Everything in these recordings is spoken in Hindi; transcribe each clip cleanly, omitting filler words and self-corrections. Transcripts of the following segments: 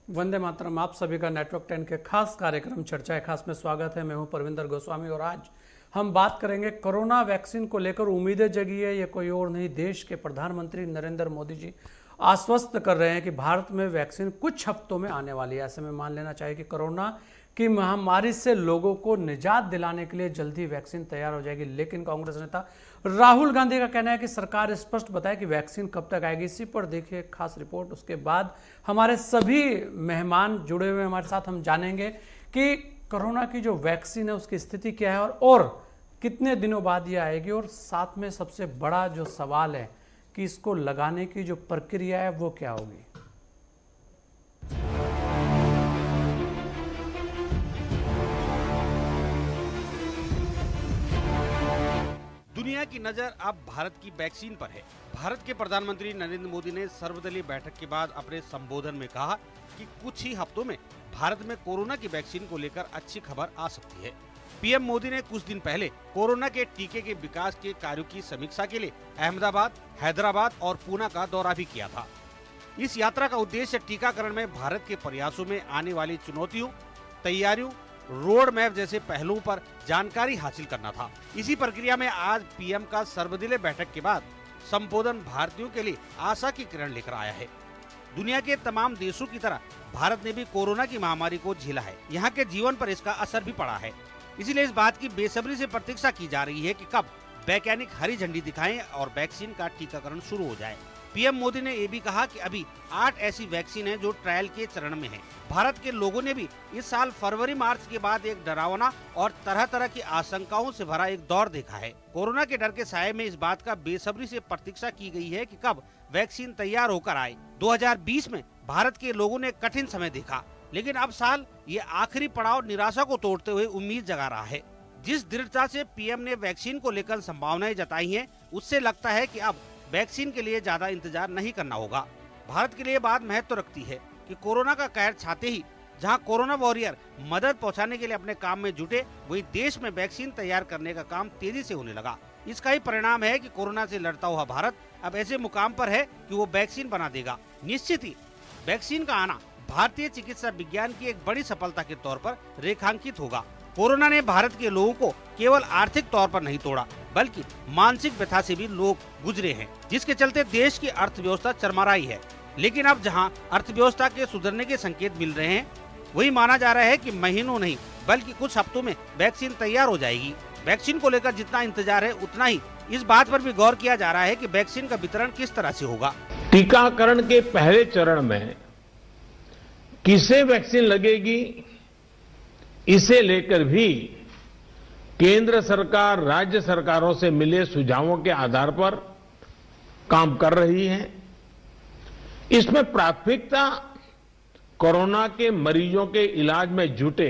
वंदे मातरम। आप सभी का नेटवर्क 10 के खास कार्यक्रम चर्चाएं खास में स्वागत है। मैं हूं परविंदर गोस्वामी और आज हम बात करेंगे कोरोना वैक्सीन को लेकर उम्मीदें जगी है। ये कोई और नहीं, देश के प्रधानमंत्री नरेंद्र मोदी जी आश्वस्त कर रहे हैं कि भारत में वैक्सीन कुछ हफ्तों में आने वाली है। ऐसे में मान लेना चाहिए कि कोरोना की महामारी से लोगों को निजात दिलाने के लिए जल्दी वैक्सीन तैयार हो जाएगी। लेकिन कांग्रेस नेता राहुल गांधी का कहना है कि सरकार स्पष्ट बताए कि वैक्सीन कब तक आएगी। इसी पर देखिए खास रिपोर्ट। उसके बाद हमारे सभी मेहमान जुड़े हुए हमारे साथ, हम जानेंगे कि कोरोना की जो वैक्सीन है उसकी स्थिति क्या है और कितने दिनों बाद ये आएगी। और साथ में सबसे बड़ा जो सवाल है कि इसको लगाने की जो प्रक्रिया है वो क्या होगी। दुनिया की नजर अब भारत की वैक्सीन पर है। भारत के प्रधानमंत्री नरेंद्र मोदी ने सर्वदलीय बैठक के बाद अपने संबोधन में कहा कि कुछ ही हफ्तों में भारत में कोरोना की वैक्सीन को लेकर अच्छी खबर आ सकती है। पीएम मोदी ने कुछ दिन पहले कोरोना के टीके के विकास के कार्यों की समीक्षा के लिए अहमदाबाद, हैदराबाद और पूना का दौरा भी किया था। इस यात्रा का उद्देश्य टीकाकरण में भारत के प्रयासों में आने वाली चुनौतियों, तैयारियों, रोड मैप जैसे पहलुओं पर जानकारी हासिल करना था। इसी प्रक्रिया में आज पीएम का सर्वदलीय बैठक के बाद संबोधन भारतीयों के लिए आशा की किरण लेकर आया है। दुनिया के तमाम देशों की तरह भारत ने भी कोरोना की महामारी को झेला है। यहाँ के जीवन पर इसका असर भी पड़ा है। इसीलिए इस बात की बेसब्री से प्रतीक्षा की जा रही है कि कब वैज्ञानिक हरी झंडी दिखाएं और वैक्सीन का टीकाकरण शुरू हो जाए। पीएम मोदी ने ये भी कहा कि अभी 8 ऐसी वैक्सीन हैं जो ट्रायल के चरण में हैं। भारत के लोगों ने भी इस साल फरवरी-मार्च के बाद एक डरावना और तरह तरह की आशंकाओं से भरा एक दौर देखा है। कोरोना के डर के साये में इस बात का बेसब्री से प्रतीक्षा की गई है कि कब वैक्सीन तैयार होकर आए। 2020 में भारत के लोगों ने कठिन समय देखा, लेकिन अब साल ये आखिरी पड़ाव निराशा को तोड़ते हुए उम्मीद जगा रहा है। जिस दृढ़ता से पीएम ने वैक्सीन को लेकर संभावनाएं जताई हैं, उससे लगता है कि अब वैक्सीन के लिए ज्यादा इंतजार नहीं करना होगा। भारत के लिए बात महत्व रखती है कि कोरोना का कहर छाते ही जहां कोरोना वॉरियर मदद पहुंचाने के लिए अपने काम में जुटे, वहीं देश में वैक्सीन तैयार करने का काम तेजी से होने लगा। इसका ही परिणाम है कि कोरोना से लड़ता हुआ भारत अब ऐसे मुकाम पर है कि वो वैक्सीन बना देगा। निश्चित ही वैक्सीन का आना भारतीय चिकित्सा विज्ञान की एक बड़ी सफलता के तौर पर रेखांकित होगा। कोरोना ने भारत के लोगों को केवल आर्थिक तौर पर नहीं तोड़ा, बल्कि मानसिक व्यथा से भी लोग गुजरे हैं, जिसके चलते देश की अर्थव्यवस्था चरमराई है। लेकिन अब जहां अर्थव्यवस्था के सुधरने के संकेत मिल रहे हैं, वही माना जा रहा है कि महीनों नहीं बल्कि कुछ हफ्तों में वैक्सीन तैयार हो जाएगी। वैक्सीन को लेकर जितना इंतजार है, उतना ही इस बात पर भी गौर किया जा रहा है कि वैक्सीन का वितरण किस तरह से होगा। टीकाकरण के पहले चरण में किसे वैक्सीन लगेगी, इसे लेकर भी केंद्र सरकार राज्य सरकारों से मिले सुझावों के आधार पर काम कर रही है। इसमें प्राथमिकता कोरोना के मरीजों के इलाज में जुटे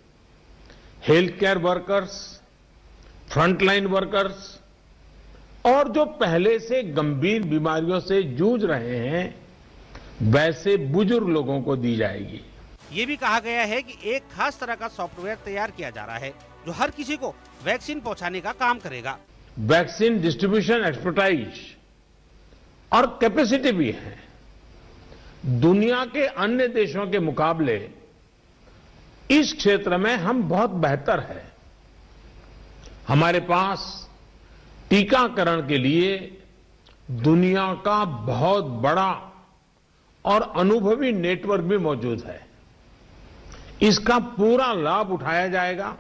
health care workers, frontline workers और जो पहले से गंभीर बीमारियों से जूझ रहे हैं वैसे बुजुर्ग लोगों को दी जाएगी। ये भी कहा गया है कि एक खास तरह का सॉफ्टवेयर तैयार किया जा रहा है जो हर किसी को वैक्सीन पहुंचाने का काम करेगा। वैक्सीन डिस्ट्रीब्यूशन एक्सपर्टाइज और कैपेसिटी भी है। दुनिया के अन्य देशों के मुकाबले इस क्षेत्र में हम बहुत बेहतर है। हमारे पास टीकाकरण के लिए दुनिया का बहुत बड़ा और अनुभवी नेटवर्क भी मौजूद है। इसका पूरा लाभ उठाया जाएगा।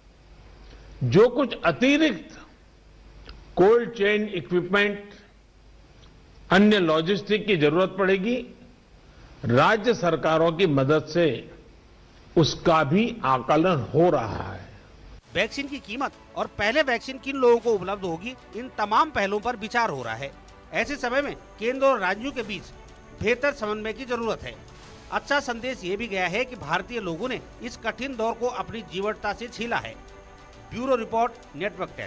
जो कुछ अतिरिक्त कोल्ड चेन इक्विपमेंट, अन्य लॉजिस्टिक की जरूरत पड़ेगी, राज्य सरकारों की मदद से उसका भी आकलन हो रहा है। वैक्सीन की कीमत और पहले वैक्सीन किन लोगों को उपलब्ध होगी, इन तमाम पहलुओं पर विचार हो रहा है। ऐसे समय में केंद्र और राज्यों के बीच बेहतर समन्वय की जरूरत है। अच्छा संदेश ये भी गया है कि भारतीय लोगों ने इस कठिन दौर को अपनी जीवटता से झेला है। Bureau report, network 10।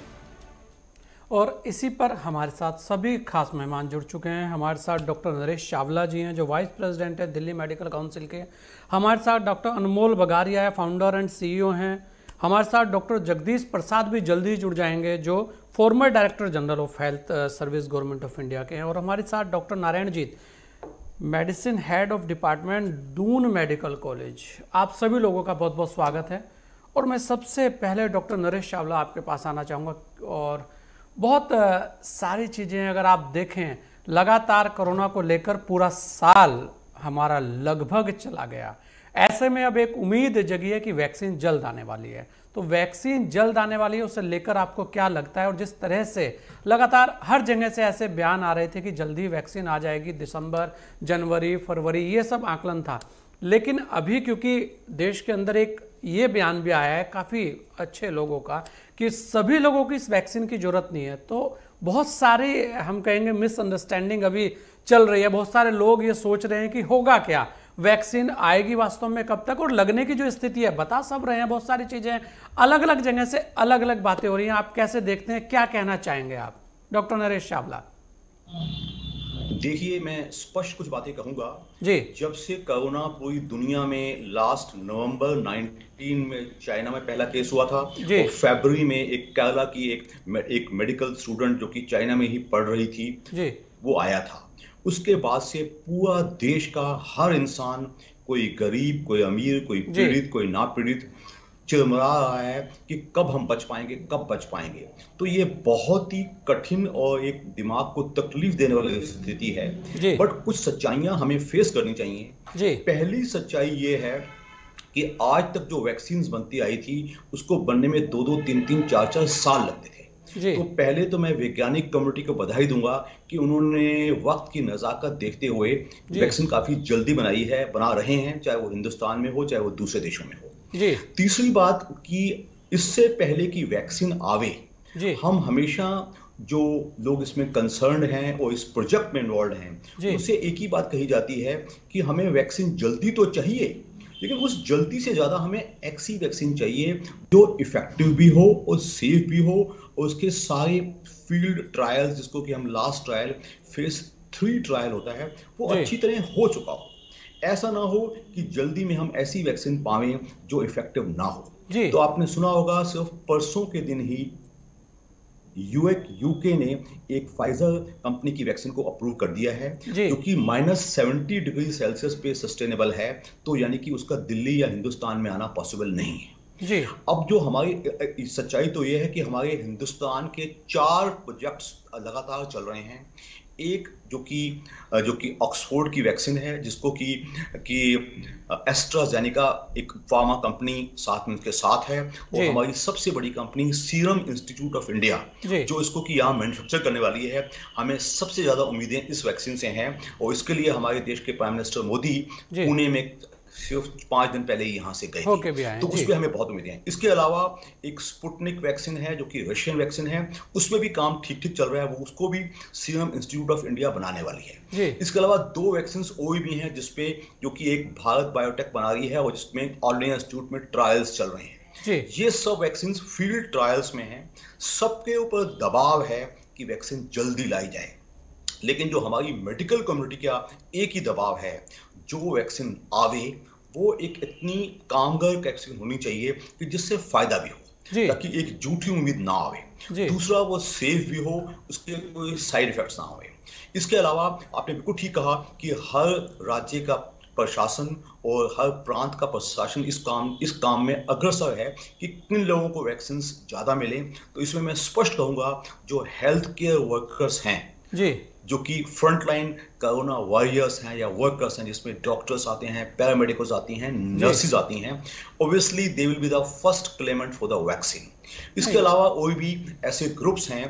और इसी पर हमारे साथ सभी खास मेहमान जुड़ चुके हैं। हमारे साथ डॉक्टर नरेश चावला जी हैं जो वाइस प्रेसिडेंट है दिल्ली मेडिकल काउंसिल के। हमारे साथ डॉक्टर अनमोल बगारिया है, फाउंडर एंड सीईओ हैं। हमारे साथ डॉक्टर जगदीश प्रसाद भी जल्दी जुड़ जाएंगे जो former director general of health service government of India के हैं। और हमारे साथ doctor Narayan Jeet medicine head of department Doon medical college. आप सभी लोगों का बहुत बहुत स्वागत है। और मैं सबसे पहले डॉक्टर नरेश चावला आपके पास आना चाहूँगा। और बहुत सारी चीज़ें अगर आप देखें, लगातार कोरोना को लेकर पूरा साल हमारा लगभग चला गया। ऐसे में अब एक उम्मीद जगी है कि वैक्सीन जल्द आने वाली है। तो वैक्सीन जल्द आने वाली है, उसे लेकर आपको क्या लगता है? और जिस तरह से लगातार हर जगह से ऐसे बयान आ रहे थे कि जल्दी वैक्सीन आ जाएगी, दिसंबर, जनवरी, फरवरी, ये सब आकलन था। लेकिन अभी क्योंकि देश के अंदर एक ये बयान भी आया है काफ़ी अच्छे लोगों का कि सभी लोगों की इस वैक्सीन की जरूरत नहीं है, तो बहुत सारी हम कहेंगे मिसअंडरस्टैंडिंग अभी चल रही है। बहुत सारे लोग ये सोच रहे हैं कि होगा क्या, वैक्सीन आएगी वास्तव में कब तक, और लगने की जो स्थिति है बता सब रहे हैं। बहुत सारी चीजें अलग अलग जगह से अलग अलग बातें हो रही हैं। आप कैसे देखते हैं, क्या कहना चाहेंगे आप, डॉक्टर नरेश चावला? देखिए, मैं स्पष्ट कुछ बातें कहूंगा जी। जब से कोरोना पूरी दुनिया में लास्ट नवंबर 19 में चाइना में पहला केस हुआ था, और फरवरी में एक केरला की एक मेडिकल स्टूडेंट जो कि चाइना में ही पढ़ रही थी जी, वो आया था। उसके बाद से पूरा देश का हर इंसान, कोई गरीब, कोई अमीर, कोई पीड़ित, कोई ना पीड़ित, चिरमरा रहा है कि कब हम बच पाएंगे, कब बच पाएंगे। तो ये बहुत ही कठिन और एक दिमाग को तकलीफ देने वाली स्थिति है। बट कुछ सच्चाइयां हमें फेस करनी चाहिए। पहली सच्चाई ये है कि आज तक जो वैक्सीन बनती आई थी उसको बनने में 2-2, 3-3, 4-4 साल लगते थे। तो पहले तो मैं वैज्ञानिक कम्युनिटी को बधाई दूंगा कि उन्होंने वक्त की नजाकत देखते हुए वैक्सीन काफी जल्दी बना रहे हैं, चाहे वो हिंदुस्तान में हो, चाहे वो दूसरे देशों में हो। तीसरी बात कि इससे पहले कि वैक्सीन आवे, हम हमेशा जो लोग इसमें कंसर्न हैं और इस प्रोजेक्ट में इन्वॉल्व हैं, उससे एक ही बात कही जाती है कि हमें वैक्सीन जल्दी तो चाहिए, लेकिन उस जल्दी से ज्यादा हमें ऐसी वैक्सीन चाहिए जो इफेक्टिव भी हो और सेफ भी हो, और उसके सारे फील्ड ट्रायल्स, जिसको कि हम लास्ट ट्रायल फेज 3 ट्रायल होता है, वो अच्छी तरह हो चुका हो। ऐसा ना हो कि जल्दी में हम ऐसी वैक्सीन पावें जो इफेक्टिव ना हो। तो आपने सुना होगा, सिर्फ परसों के दिन ही यूके ने एक फाइजर कंपनी की वैक्सीन को अप्रूव कर दिया है, जो कि -70 डिग्री सेल्सियस पे सस्टेनेबल है। तो यानी कि उसका दिल्ली या हिंदुस्तान में आना पॉसिबल नहीं है। अब जो हमारी सच्चाई तो यह है कि हमारे हिंदुस्तान के 4 प्रोजेक्ट्स लगातार चल रहे हैं। एक जो कि ऑक्सफोर्ड की वैक्सीन है, जिसको कि एस्ट्राजेनेका एक फार्मा कंपनी साथ में उसके साथ है, और हमारी सबसे बड़ी company serum institute of India जो इसको कि यहाँ मैन्युफैक्चर करने वाली है। हमें सबसे ज्यादा उम्मीदें इस वैक्सीन से हैं, और इसके लिए हमारे देश के प्राइम मिनिस्टर मोदी पुणे में सिर्फ 5 दिन पहले यहाँ से गए थे, तो उस पर हमें बहुत उम्मीदें हैं। इसके अलावा एक स्पुतनिक वैक्सीन है जो कि रशियन वैक्सीन है, उसमें भी काम ठीक ठीक चल रहा है, वो उसको भी सीरम इंस्टीट्यूट ऑफ इंडिया बनाने वाली है। इसके अलावा 2 वैक्सीन और भी हैं, जिसपे जो कि एक भारत बायोटेक बना रही है और जिसमें ऑल इंडिया इंस्टीट्यूट में ट्रायल्स चल रहे हैं। ये सब वैक्सीन फील्ड ट्रायल्स में हैं। सबके ऊपर दबाव है कि वैक्सीन जल्दी लाई जाए, लेकिन जो हमारी मेडिकल कम्युनिटी का एक ही दबाव है, जो वैक्सीन आवे वो एक इतनी कामगार वैक्सीन होनी चाहिए कि जिससे फायदा भी हो, ताकि एक झूठी उम्मीद ना आवे। दूसरा, वो सेफ भी हो, उसके कोई साइड इफेक्ट्स ना होए। इसके अलावा आपने बिल्कुल ठीक कहा कि हर राज्य का प्रशासन और हर प्रांत का प्रशासन इस काम में अग्रसर है कि किन लोगों को वैक्सीन ज्यादा मिले। तो इसमें मैं स्पष्ट कहूंगा, जो हेल्थ केयर वर्कर्स हैं, जो कि फ्रंटलाइन कोरोना वॉरियर्स हैं या वर्कर्स हैं, जिसमें डॉक्टर्स आते हैं, पैरामेडिकल्स आती हैं, नर्सेज आती हैं, obviously they will be the first claimant for the vaccine. इसके अलावा और भी ऐसे ग्रुप्स हैं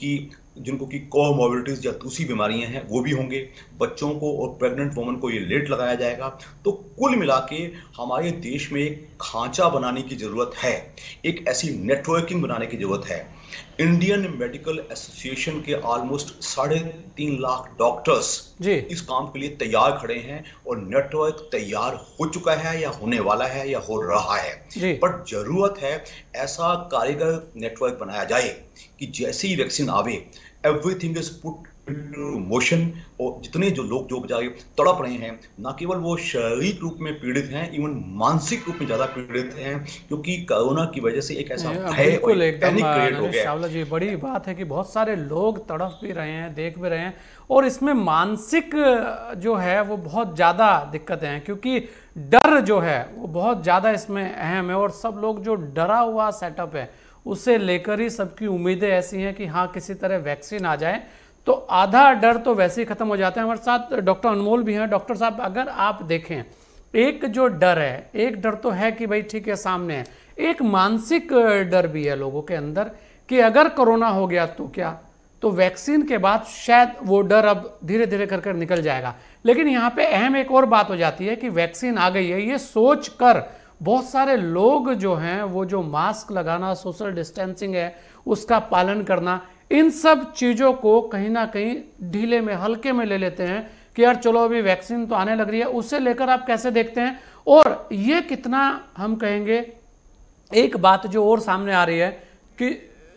जिनको कि कोमोर्बिडिटीज या दूसरी बीमारियां हैं, वो भी होंगे। बच्चों को और प्रेग्नेंट वुमन को ये लेट लगाया जाएगा। तो कुल मिला के हमारे देश में एक खांचा बनाने की जरूरत है, एक ऐसी नेटवर्किंग बनाने की जरूरत है। इंडियन मेडिकल एसोसिएशन के ऑलमोस्ट 3.5 लाख डॉक्टर्स इस काम के लिए तैयार खड़े हैं, और नेटवर्क तैयार हो चुका है या होने वाला है या हो रहा है। बट जरूरत है ऐसा कारीगर नेटवर्क बनाया जाए कि जैसे ही वैक्सीन आवे, एवरीथिंग इज पुट मोशन, और जितने जो लोग जो बेचारे तड़प रहे हैं, ना केवल वो शारीरिक रूप में पीड़ित हैं, इवन मानसिक रूप में ज्यादा पीड़ित हैं, क्योंकि कोरोना की वजह से एक ऐसा भय और पैनिक क्रिएट हो गया। चावला जी, बड़ी बात है कि बहुत सारे लोग तड़प भी रहे हैं, देख भी रहे हैं, और इसमें मानसिक जो है वो बहुत ज्यादा दिक्कतें हैं, क्योंकि डर जो है वो बहुत ज्यादा इसमें अहम है, और सब लोग जो डरा हुआ सेटअप है उसे लेकर ही सबकी उम्मीदें ऐसी हैं कि हाँ किसी तरह वैक्सीन आ जाए तो आधा डर तो वैसे ही खत्म हो जाता है। हमारे साथ डॉक्टर अनमोल भी हैं। डॉक्टर साहब, अगर आप देखें, एक जो डर है, एक डर तो है कि भाई ठीक है सामने है, एक मानसिक डर भी है लोगों के अंदर कि अगर कोरोना हो गया तो क्या, तो वैक्सीन के बाद शायद वो डर अब धीरे धीरे कर कर निकल जाएगा। लेकिन यहाँ पे अहम एक और बात हो जाती है कि वैक्सीन आ गई है, ये सोच कर बहुत सारे लोग जो हैं वो जो मास्क लगाना, सोशल डिस्टेंसिंग है उसका पालन करना, इन सब चीजों को कहीं ना कहीं ढीले में, हल्के में ले लेते हैं कि यार चलो अभी वैक्सीन तो आने लग रही है। उसे लेकर आप कैसे देखते हैं, और ये कितना हम कहेंगे, एक बात जो और सामने आ रही है कि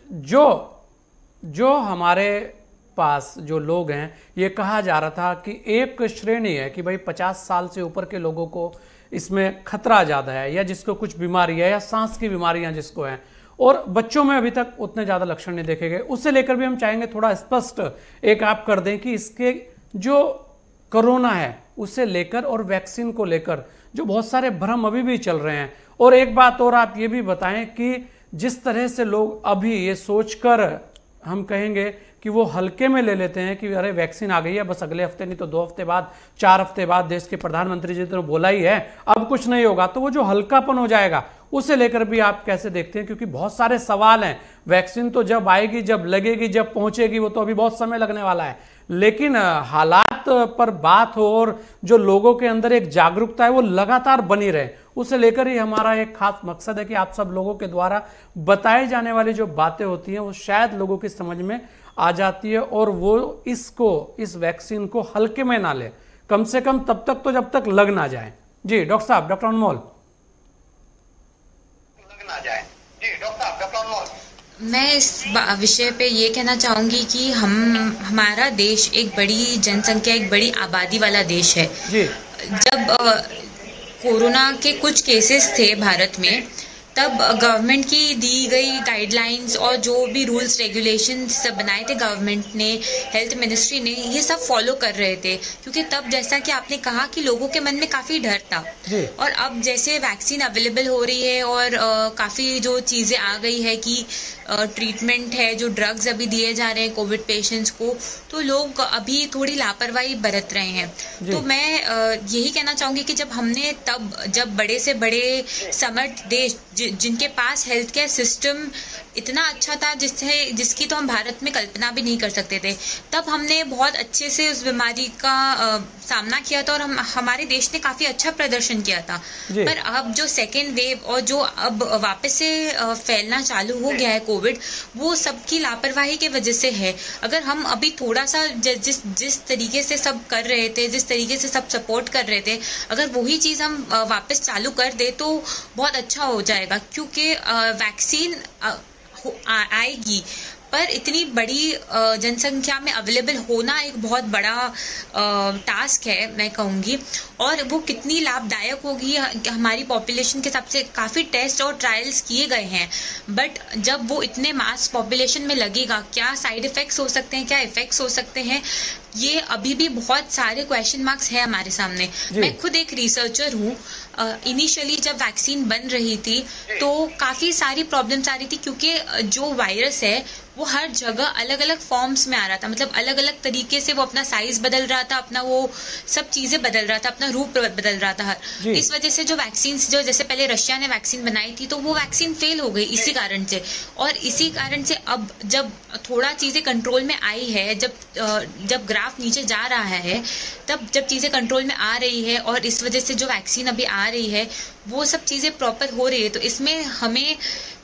जो हमारे पास जो लोग हैं, ये कहा जा रहा था कि एक श्रेणी है कि भाई 50 साल से ऊपर के लोगों को इसमें खतरा ज्यादा है, या जिसको कुछ बीमारी है या सांस की बीमारियां जिसको हैं, और बच्चों में अभी तक उतने ज्यादा लक्षण नहीं देखे गए। उससे लेकर भी हम चाहेंगे थोड़ा स्पष्ट एक आप कर दें कि इसके जो कोरोना है उसे लेकर और वैक्सीन को लेकर जो बहुत सारे भ्रम अभी भी चल रहे हैं। और एक बात और आप ये भी बताएं कि जिस तरह से लोग अभी ये सोचकर हम कहेंगे कि वो हल्के में ले लेते हैं कि अरे वैक्सीन आ गई है, बस अगले हफ्ते नहीं तो 2 हफ्ते बाद, 4 हफ्ते बाद, देश के प्रधानमंत्री जी ने बोला ही है अब कुछ नहीं होगा, तो वो जो हल्कापन हो जाएगा उसे लेकर भी आप कैसे देखते हैं? क्योंकि बहुत सारे सवाल हैं। वैक्सीन तो जब आएगी, जब लगेगी, जब पहुंचेगी, वो तो अभी बहुत समय लगने वाला है, लेकिन हालात पर बात हो और जो लोगों के अंदर एक जागरूकता है वो लगातार बनी रहे, उसे लेकर ही हमारा एक खास मकसद है कि आप सब लोगों के द्वारा बताई जाने वाली जो बातें होती हैं वो शायद लोगों की समझ में आ जाती है, और वो इस वैक्सीन को हल्के में ना ले, कम से कम तब तक तो जब तक लग ना जाए। जी डॉक्टर साहब, डॉक्टर अनमोल। मैं इस विषय पे ये कहना चाहूंगी कि हमारा देश एक बड़ी जनसंख्या, एक बड़ी आबादी वाला देश है जी। जब कोरोना के कुछ केसेस थे भारत में, तब गवर्नमेंट की दी गई गाइडलाइंस और जो भी रूल्स रेगुलेशंस बनाए थे गवर्नमेंट ने, हेल्थ मिनिस्ट्री ने, ये सब फॉलो कर रहे थे, क्योंकि तब जैसा कि आपने कहा कि लोगों के मन में काफी डर था। और अब जैसे वैक्सीन अवेलेबल हो रही है और काफी जो चीजें आ गई है कि ट्रीटमेंट है, जो ड्रग्स अभी दिए जा रहे हैं कोविड पेशेंट्स को, तो लोग अभी थोड़ी लापरवाही बरत रहे हैं। तो मैं यही कहना चाहूंगी कि जब बड़े से बड़े समर्थ देश जिनके पास हेल्थ केयर सिस्टम इतना अच्छा था जिसकी तो हम भारत में कल्पना भी नहीं कर सकते थे, तब हमने बहुत अच्छे से उस बीमारी का सामना किया था और हमारे देश ने काफी अच्छा प्रदर्शन किया था। पर अब जो सेकेंड वेव और जो अब वापस से फैलना चालू हो गया है कोविड, वो सबकी लापरवाही की वजह से है। अगर हम अभी थोड़ा सा जिस तरीके से सब कर रहे थे, जिस तरीके से सब सपोर्ट कर रहे थे, अगर वही चीज हम वापस चालू कर दे तो बहुत अच्छा हो जाएगा, क्योंकि वैक्सीन आएगी, पर इतनी बड़ी जनसंख्या में अवेलेबल होना एक बहुत बड़ा टास्क है मैं कहूँगी, और वो कितनी लाभदायक होगी हमारी पॉपुलेशन के हिसाब से। काफ़ी टेस्ट और ट्रायल्स किए गए हैं, बट जब वो इतने मास पॉपुलेशन में लगेगा, क्या साइड इफेक्ट्स हो सकते हैं, क्या इफेक्ट्स हो सकते हैं, ये अभी भी बहुत सारे क्वेश्चन मार्क्स है हमारे सामने। मैं खुद एक रिसर्चर हूँ। इनिशियली जब वैक्सीन बन रही थी तो काफ़ी सारी प्रॉब्लम्स आ रही थी, क्योंकि जो वायरस है वो हर जगह अलग अलग फॉर्म्स में आ रहा था, मतलब अलग अलग तरीके से वो अपना साइज बदल रहा था, अपना वो सब चीज़ें बदल रहा था, अपना रूप बदल रहा था। इस वजह से जो वैक्सीन, जो जैसे पहले रशिया ने वैक्सीन बनाई थी तो वो वैक्सीन फेल हो गई इसी कारण से। और इसी कारण से अब जब थोड़ा चीज़ें कंट्रोल में आई है, जब ग्राफ नीचे जा रहा है, तब जब चीज़ें कंट्रोल में आ रही है और इस वजह से जो वैक्सीन अभी आ रही है वो सब चीज़ें प्रॉपर हो रही है, तो इसमें हमें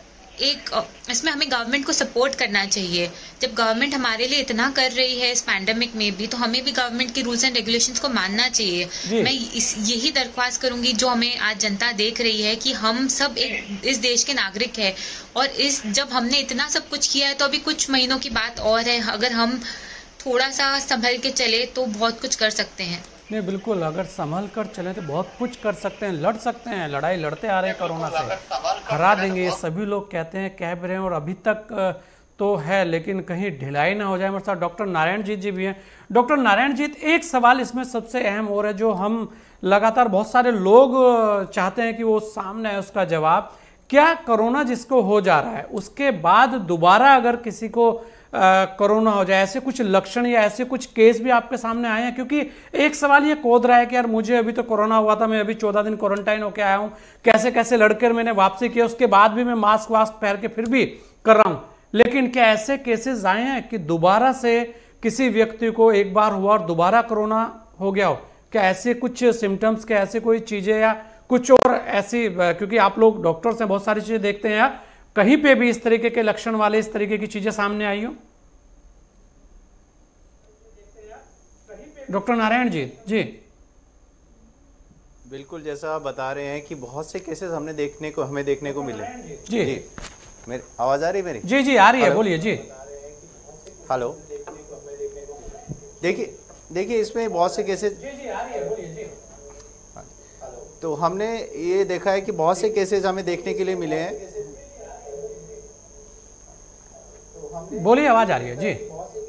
गवर्नमेंट को सपोर्ट करना चाहिए। जब गवर्नमेंट हमारे लिए इतना कर रही है इस पैंडेमिक में भी, तो हमें भी गवर्नमेंट के रूल्स एंड रेगुलेशंस को मानना चाहिए। मैं यही दरख्वास्त करूंगी जो हमें आज जनता देख रही है कि हम सब इस देश के नागरिक है, और जब हमने इतना सब कुछ किया है तो अभी कुछ महीनों की बात और है। अगर हम थोड़ा सा संभल के चले तो बहुत कुछ कर सकते हैं। नहीं, बिल्कुल, अगर संभल कर चले तो बहुत कुछ कर सकते हैं, लड़ सकते हैं, लड़ाई लड़ते आ रहे हैं कोरोना से, हरा देंगे, ये सभी लोग कहते हैं, कह भी रहे हैं और अभी तक तो है, लेकिन कहीं ढिलाई ना हो जाए। हमारे साथ डॉक्टर नारायण जीत जी भी हैं। डॉक्टर नारायण जीत, एक सवाल इसमें सबसे अहम और है जो हम लगातार बहुत सारे लोग चाहते हैं कि वो सामने है उसका जवाब, क्या कोरोना जिसको हो जा रहा है उसके बाद दोबारा अगर किसी को कोरोना हो जाए, ऐसे कुछ लक्षण या ऐसे कुछ केस भी आपके सामने आए हैं? क्योंकि एक सवाल ये कूद रहा है कि यार मुझे अभी तो कोरोना हुआ था, मैं अभी 14 दिन क्वारंटाइन होकर आया हूं, कैसे कैसे लड़कर मैंने वापसी किया, उसके बाद भी मैं मास्क वास्क पहन के फिर भी कर रहा हूं, लेकिन क्या ऐसे केसेस आए हैं कि दोबारा से किसी व्यक्ति को एक बार हुआ और दोबारा कोरोना हो गया हो? क्या ऐसे कुछ सिम्टम्स, क्या ऐसे कोई चीजें या कुछ और ऐसी, क्योंकि आप लोग डॉक्टर से बहुत सारी चीजें देखते हैं, यार कहीं पे भी इस तरीके के लक्षण वाले इस तरीके की चीजें सामने आई हो? डॉक्टर नारायण जी जी बिल्कुल, जैसा आप बता रहे हैं कि बहुत से केसेस हमें देखने को मिले। जी, मेरी आवाज आ रही है मेरी? जी जी आ रही है, बोलिए जी। हेलो, देखिए इसमें बहुत से केसेस, जी आ रही है, बोलिए जी। तो हमने ये देखा है कि बहुत से केसेस हमें देखने के लिए मिले हैं। बोलिए, आवाज आ रही है जी।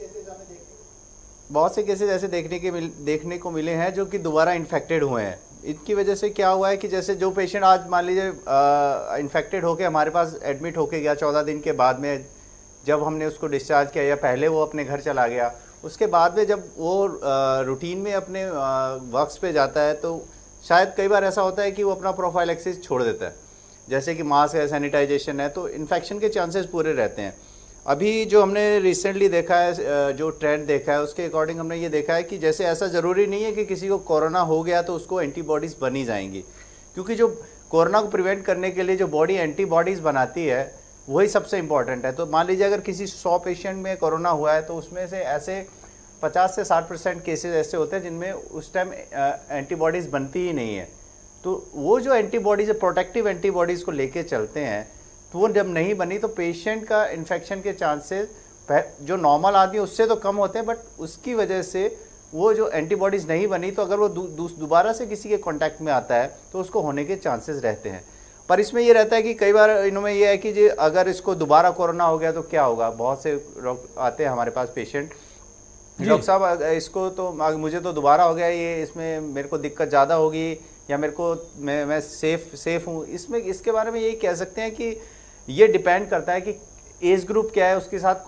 बहुत से केसेस ऐसे देखने को मिले हैं जो कि दोबारा इन्फेक्टेड हुए हैं। इनकी वजह से क्या हुआ है कि जैसे जो पेशेंट आज मान लीजिए इन्फेक्टेड होके हमारे पास एडमिट होके गया 14 दिन के बाद में, जब हमने उसको डिस्चार्ज किया या पहले वो अपने घर चला गया, उसके बाद में जब वो रूटीन में अपने वर्क्स पे जाता है तो शायद कई बार ऐसा होता है कि वो अपना प्रोफाइलैक्सिस छोड़ देता है, जैसे कि मास्क है, सैनिटाइजेशन है, तो इन्फेक्शन के चांसेस पूरे रहते हैं। अभी जो हमने रिसेंटली देखा है, जो ट्रेंड देखा है, उसके अकॉर्डिंग हमने ये देखा है कि जैसे ऐसा ज़रूरी नहीं है कि किसी को कोरोना हो गया तो उसको एंटीबॉडीज़ बनी जाएंगी, क्योंकि जो कोरोना को प्रिवेंट करने के लिए जो बॉडी एंटीबॉडीज़ बनाती है वही सबसे इंपॉर्टेंट है। तो मान लीजिए अगर किसी 100 पेशेंट में कोरोना हुआ है तो उसमें से ऐसे 50 से 60% केसेज ऐसे होते हैं जिनमें उस टाइम एंटीबॉडीज़ बनती ही नहीं है। तो वो जो एंटीबॉडीज़, प्रोटेक्टिव एंटीबॉडीज़ को लेके चलते हैं, तो वो जब नहीं बनी तो पेशेंट का इन्फेक्शन के चांसेस जो नॉर्मल आदमी उससे तो कम होते हैं, बट उसकी वजह से वो जो एंटीबॉडीज़ नहीं बनी तो अगर वो दोबारा से किसी के कांटेक्ट में आता है तो उसको होने के चांसेस रहते हैं। पर इसमें ये रहता है कि कई बार इनमें ये है कि जी अगर इसको दोबारा कोरोना हो गया तो क्या होगा। बहुत से आते हैं हमारे पास पेशेंट, डॉक्टर साहब इसको तो मुझे तो दोबारा हो गया, ये इसमें मेरे को दिक्कत ज़्यादा होगी या मेरे को मैं सेफ हूँ। इसमें इसके बारे में यही कह सकते हैं कि ये डिपेंड करता है कि एज ग्रुप क्या है, उसके साथ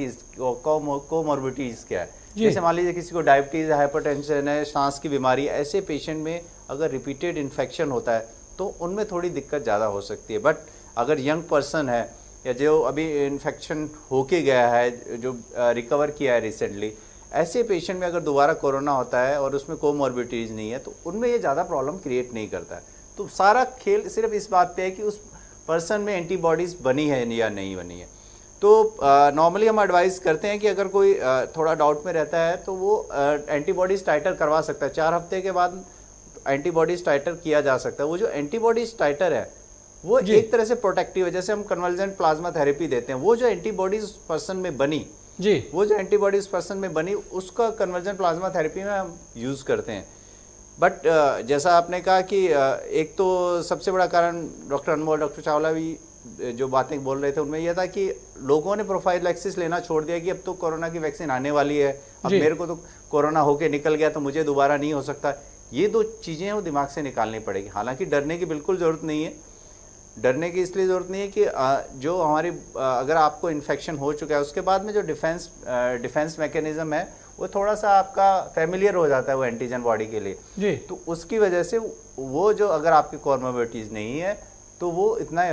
कोमॉर्बिटीज़ क्या है। जैसे मान लीजिए किसी को डायबिटीज़, हाइपरटेंशन है, सांस की बीमारी, ऐसे पेशेंट में अगर रिपीटेड इन्फेक्शन होता है तो उनमें थोड़ी दिक्कत ज़्यादा हो सकती है। बट अगर यंग पर्सन है या जो अभी इन्फेक्शन होके गया है, जो रिकवर किया है रिसेंटली, ऐसे पेशेंट में अगर दोबारा कोरोना होता है और उसमें कोमॉर्बिटीज़ नहीं है तो उनमें ये ज़्यादा प्रॉब्लम क्रिएट नहीं करता है। तो सारा खेल सिर्फ इस बात पे है कि उस पर्सन में एंटीबॉडीज़ बनी है या नहीं बनी है। तो नॉर्मली हम एडवाइस करते हैं कि अगर कोई थोड़ा डाउट में रहता है तो वो एंटीबॉडीज़ टाइटर करवा सकता है। 4 हफ्ते के बाद एंटीबॉडीज़ टाइटर किया जा सकता है। वो जो एंटीबॉडीज़ टाइटर है वो एक तरह से प्रोटेक्टिव है। जैसे हम कन्वर्जेंट प्लाज्मा थेरेपी देते हैं, वो जो एंटीबॉडीज़ पर्सन में बनी वो जो एंटीबॉडीज़ पर्सन में बनी उसका कन्वर्जेंट प्लाज्मा थेरेपी में हम यूज़ करते हैं। बट जैसा आपने कहा कि एक तो सबसे बड़ा कारण डॉक्टर अनमोल, डॉक्टर चावला भी जो बातें बोल रहे थे उनमें यह था कि लोगों ने प्रोफाइलैक्सिस लेना छोड़ दिया कि अब तो कोरोना की वैक्सीन आने वाली है, अब मेरे को तो कोरोना होके निकल गया तो मुझे दोबारा नहीं हो सकता। ये 2 चीज़ें हैं वो दिमाग से निकालनी पड़ेगी। हालांकि डरने की बिल्कुल ज़रूरत नहीं है। डरने की इसलिए ज़रूरत नहीं है कि जो हमारी अगर आपको इन्फेक्शन हो चुका है उसके बाद में जो डिफेंस मैकेनिज्म है वो थोड़ा सा आपका फैमिलियर हो जाता है वो एंटीजन बॉडी के लिए जी। तो उसकी वजह से वो जो अगर आपकी कॉमॉर्बिडिटीज़ नहीं है तो वो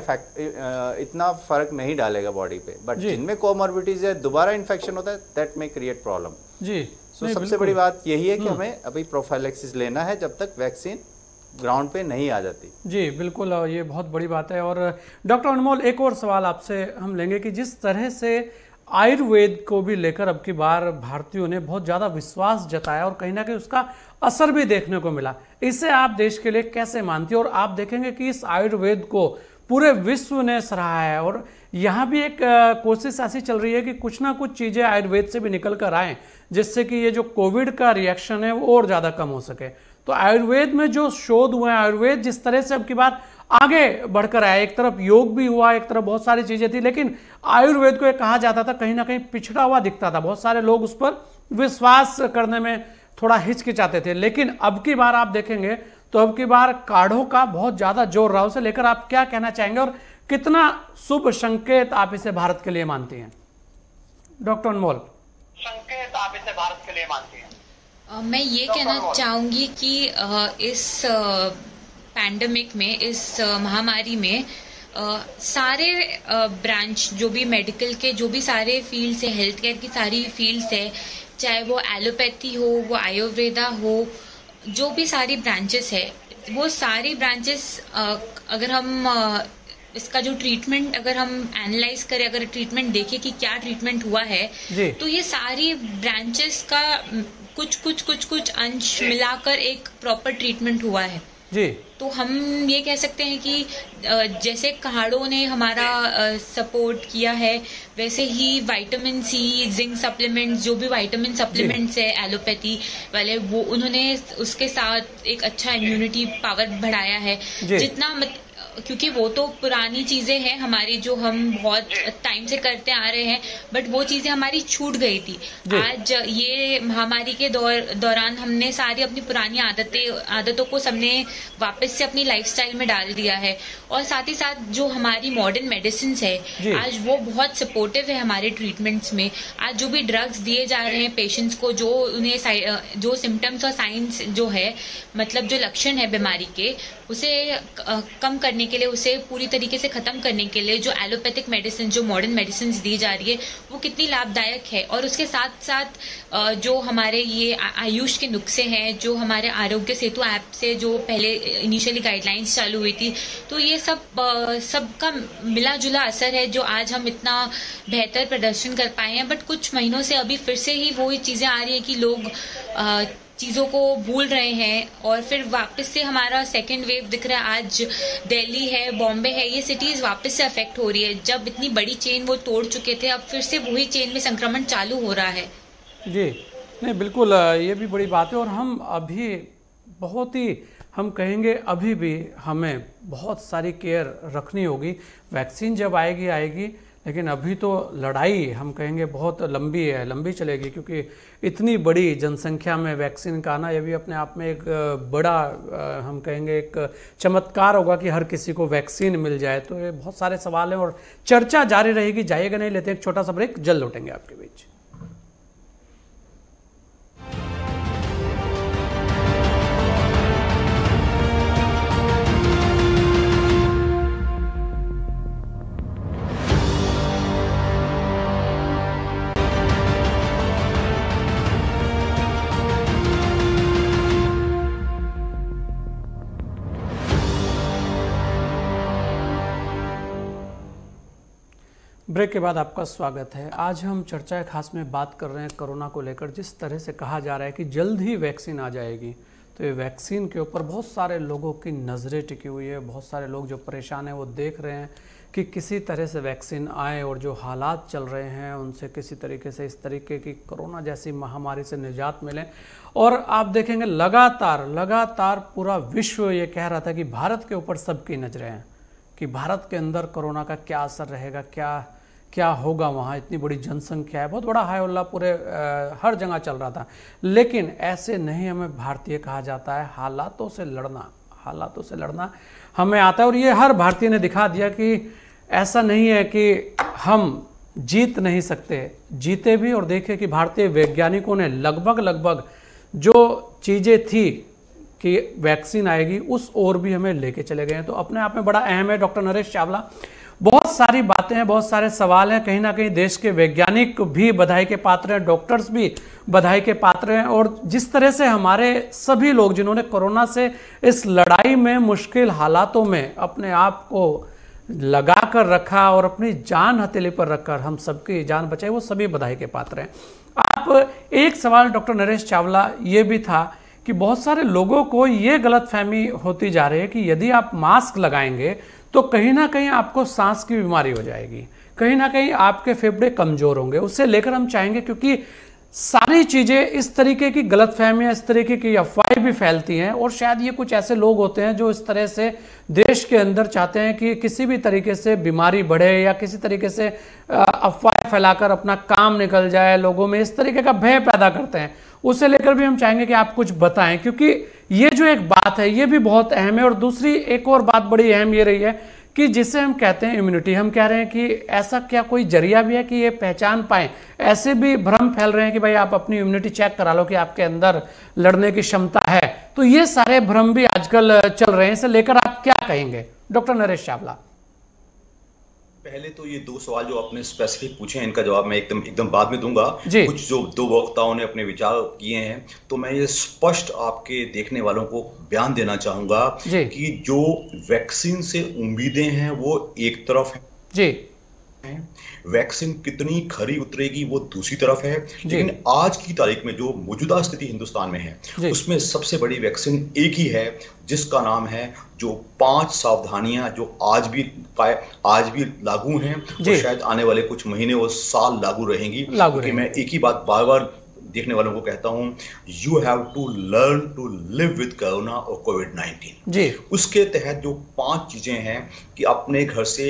इतना फर्क नहीं डालेगा बॉडी पे। बट जिनमें कॉमॉर्बिडिटीज़ है दोबारा इन्फेक्शन होता है, दैट में क्रिएट प्रॉब्लम जी। तो सबसे बड़ी बात यही है कि हमें अभी प्रोफाइलैक्सिस लेना है जब तक वैक्सीन ग्राउंड पे नहीं आ जाती। जी बिल्कुल, ये बहुत बड़ी बात है। और डॉक्टर अनमोल, एक और सवाल आपसे हम लेंगे कि जिस तरह से आयुर्वेद को भी लेकर अब की बार भारतीयों ने बहुत ज़्यादा विश्वास जताया और कहीं ना कहीं उसका असर भी देखने को मिला, इसे आप देश के लिए कैसे मानती हैं? और आप देखेंगे कि इस आयुर्वेद को पूरे विश्व ने सराहा है और यहाँ भी एक कोशिश ऐसी चल रही है कि कुछ ना कुछ चीज़ें आयुर्वेद से भी निकल कर आएँ, जिससे कि ये जो कोविड का रिएक्शन है वो और ज़्यादा कम हो सके। तो आयुर्वेद में जो शोध हुए हैं, आयुर्वेद जिस तरह से अब की बार आगे बढ़कर आया, एक तरफ योग भी हुआ, एक तरफ बहुत सारी चीज़ें थी, लेकिन आयुर्वेद को ये कहा जाता था कहीं ना कहीं पिछड़ा हुआ दिखता था, बहुत सारे लोग उस पर विश्वास करने में थोड़ा हिचकिचाते थे। लेकिन अब की बार आप देखेंगे तो अब की बार काढ़ों का बहुत ज़्यादा जोर रहा। उसे लेकर आप क्या कहना चाहेंगे और कितना शुभ संकेत आप इसे भारत के लिए मानती हैं? डॉक्टर अनमोल। संकेत आप इसे भारत के लिए मानती हैं? मैं ये कहना चाहूंगी कि इस पैंडेमिक में, इस महामारी में सारे ब्रांच जो भी मेडिकल के जो भी सारे फील्ड्स है, हेल्थ केयर की सारी फील्ड्स है, चाहे वो एलोपैथी हो, वो आयुर्वेदा हो, जो भी सारी ब्रांचेस है, वो सारी ब्रांचेस अगर हम इसका जो ट्रीटमेंट अगर हम एनालाइज करें, अगर ट्रीटमेंट देखें कि क्या ट्रीटमेंट हुआ है, तो ये सारी ब्रांचेस का कुछ अंश मिलाकर एक प्रॉपर ट्रीटमेंट हुआ है जी। तो हम ये कह सकते हैं कि जैसे काढ़ों ने हमारा सपोर्ट किया है, वैसे ही विटामिन सी, जिंक सप्लीमेंट्स, जो भी विटामिन सप्लीमेंट्स है एलोपैथी वाले, वो उन्होंने उसके साथ एक अच्छा इम्यूनिटी पावर बढ़ाया है जितना क्योंकि वो तो पुरानी चीजें हैं हमारी जो हम बहुत टाइम से करते आ रहे हैं, बट वो चीजें हमारी छूट गई थी। आज ये महामारी के दौरान हमने सारी अपनी पुरानी आदतों को सबने वापस से अपनी लाइफस्टाइल में डाल दिया है, और साथ ही साथ जो हमारी मॉडर्न मेडिसिन है आज वो बहुत सपोर्टिव है हमारे ट्रीटमेंट्स में। आज जो भी ड्रग्स दिए जा रहे हैं पेशेंट्स को, जो उन्हें जो सिम्टम्स और साइंस जो है, मतलब जो लक्षण है बीमारी के, उसे कम करने के लिए, उसे पूरी तरीके से खत्म करने के लिए जो एलोपैथिक मेडिसिन, जो मॉडर्न मेडिसिन दी जा रही है, वो कितनी लाभदायक है। और उसके साथ साथ जो हमारे ये आयुष के नुस्खे हैं, जो हमारे आरोग्य सेतु ऐप से जो पहले इनिशियली गाइडलाइंस चालू हुई थी, तो ये सबका मिला जुला असर है जो आज हम इतना बेहतर प्रदर्शन कर पाए हैं। बट कुछ महीनों से अभी फिर से ही वो चीजें आ रही है कि लोग चीजों को भूल रहे हैं, और फिर वापस से हमारा सेकेंड वेव दिख रहा है। आज दिल्ली है, बॉम्बे है, ये सिटीज वापस से अफेक्ट हो रही है। जब इतनी बड़ी चेन वो तोड़ चुके थे, अब फिर से वही चेन में संक्रमण चालू हो रहा है। जी नहीं, बिल्कुल ये भी बड़ी बात है। और हम अभी बहुत ही, हम कहेंगे अभी भी हमें बहुत सारी केयर रखनी होगी। वैक्सीन जब आएगी, लेकिन अभी तो लड़ाई हम कहेंगे बहुत लंबी चलेगी, क्योंकि इतनी बड़ी जनसंख्या में वैक्सीन का आना, ये भी अपने आप में एक बड़ा हम कहेंगे एक चमत्कार होगा कि हर किसी को वैक्सीन मिल जाए। तो ये बहुत सारे सवाल हैं और चर्चा जारी रहेगी, जाइएगा नहीं। लेते एक छोटा सा ब्रेक, जल्द लौटेंगे आपके बीच। ब्रेक के बाद आपका स्वागत है। आज हम चर्चा खास में बात कर रहे हैं कोरोना को लेकर। जिस तरह से कहा जा रहा है कि जल्द ही वैक्सीन आ जाएगी, तो ये वैक्सीन के ऊपर बहुत सारे लोगों की नज़रें टिकी हुई है। बहुत सारे लोग जो परेशान हैं वो देख रहे हैं कि किसी तरह से वैक्सीन आए और जो हालात चल रहे हैं उनसे किसी तरीके से इस तरीके की कोरोना जैसी महामारी से निजात मिले। और आप देखेंगे लगातार पूरा विश्व ये कह रहा था कि भारत के ऊपर सबकी नज़रें हैं कि भारत के अंदर कोरोना का क्या असर रहेगा, क्या होगा। वहाँ इतनी बड़ी जनसंख्या है, बहुत बड़ा हाय हल्ला पूरे हर जगह चल रहा था। लेकिन ऐसे नहीं हमें भारतीय कहा जाता है। हालातों से लड़ना हमें आता है। और ये हर भारतीय ने दिखा दिया कि ऐसा नहीं है कि हम जीत नहीं सकते, जीते भी। और देखे कि भारतीय वैज्ञानिकों ने लगभग जो चीज़ें थी कि वैक्सीन आएगी उस ओर भी हमें लेके चले गए हैं। तो अपने आप में बड़ा अहम है डॉक्टर नरेश चावला। बहुत सारी बातें हैं, बहुत सारे सवाल हैं। कहीं ना कहीं देश के वैज्ञानिक भी बधाई के पात्र हैं, डॉक्टर्स भी बधाई के पात्र हैं। और जिस तरह से हमारे सभी लोग जिन्होंने कोरोना से इस लड़ाई में मुश्किल हालातों में अपने आप को लगा कर रखा और अपनी जान हथेली पर रखकर हम सबकी जान बचाई, वो सभी बधाई के पात्र हैं। आप एक सवाल डॉक्टर नरेश चावला ये भी था कि बहुत सारे लोगों को ये गलतफहमी होती जा रही है कि यदि आप मास्क लगाएंगे तो कहीं ना कहीं आपको सांस की बीमारी हो जाएगी, कहीं ना कहीं आपके फेफड़े कमजोर होंगे। उससे लेकर हम चाहेंगे, क्योंकि सारी चीजें इस तरीके की गलतफहमियां, इस तरीके की अफवाहें भी फैलती हैं, और शायद ये कुछ ऐसे लोग होते हैं जो इस तरह से देश के अंदर चाहते हैं कि किसी भी तरीके से बीमारी बढ़े या किसी तरीके से अफवाहें फैलाकर अपना काम निकल जाए, लोगों में इस तरीके का भय पैदा करते हैं। उसे लेकर भी हम चाहेंगे कि आप कुछ बताएं, क्योंकि ये जो एक बात है ये भी बहुत अहम है। और दूसरी एक और बात बड़ी अहम ये रही है कि जिसे हम कहते हैं इम्यूनिटी, हम कह रहे हैं कि ऐसा क्या कोई जरिया भी है कि ये पहचान पाएं? ऐसे भी भ्रम फैल रहे हैं कि भाई आप अपनी इम्यूनिटी चेक करा लो कि आपके अंदर लड़ने की क्षमता है। तो ये सारे भ्रम भी आजकल चल रहे हैं, इसे लेकर आप क्या कहेंगे डॉक्टर नरेश चावला? पहले तो ये 2 सवाल जो आपने स्पेसिफिक पूछे हैं, इनका जवाब मैं एकदम बाद में दूंगा। कुछ जो 2 वक्ताओं ने अपने विचार किए हैं, तो मैं ये स्पष्ट आपके देखने वालों को बयान देना चाहूंगा कि जो वैक्सीन से उम्मीदें हैं वो एक तरफ है जी, वैक्सीन कितनी खरी उतरेगी वो दूसरी तरफ है। लेकिन आज की तारीख में जो मौजूदा स्थिति हिंदुस्तान में है, उसमें सबसे बड़ी वैक्सीन एक ही है, जिसका नाम है जो 5 सावधानियां जो आज भी लागू हैं, और शायद आने वाले कुछ महीने और साल लागू रहेंगी। क्योंकि मैं एक ही बात बार बार देखने वालों को कहता हूं, you have to learn to live with corona और कोविड-19। उसके तहत जो 5 चीजें हैं कि अपने घर से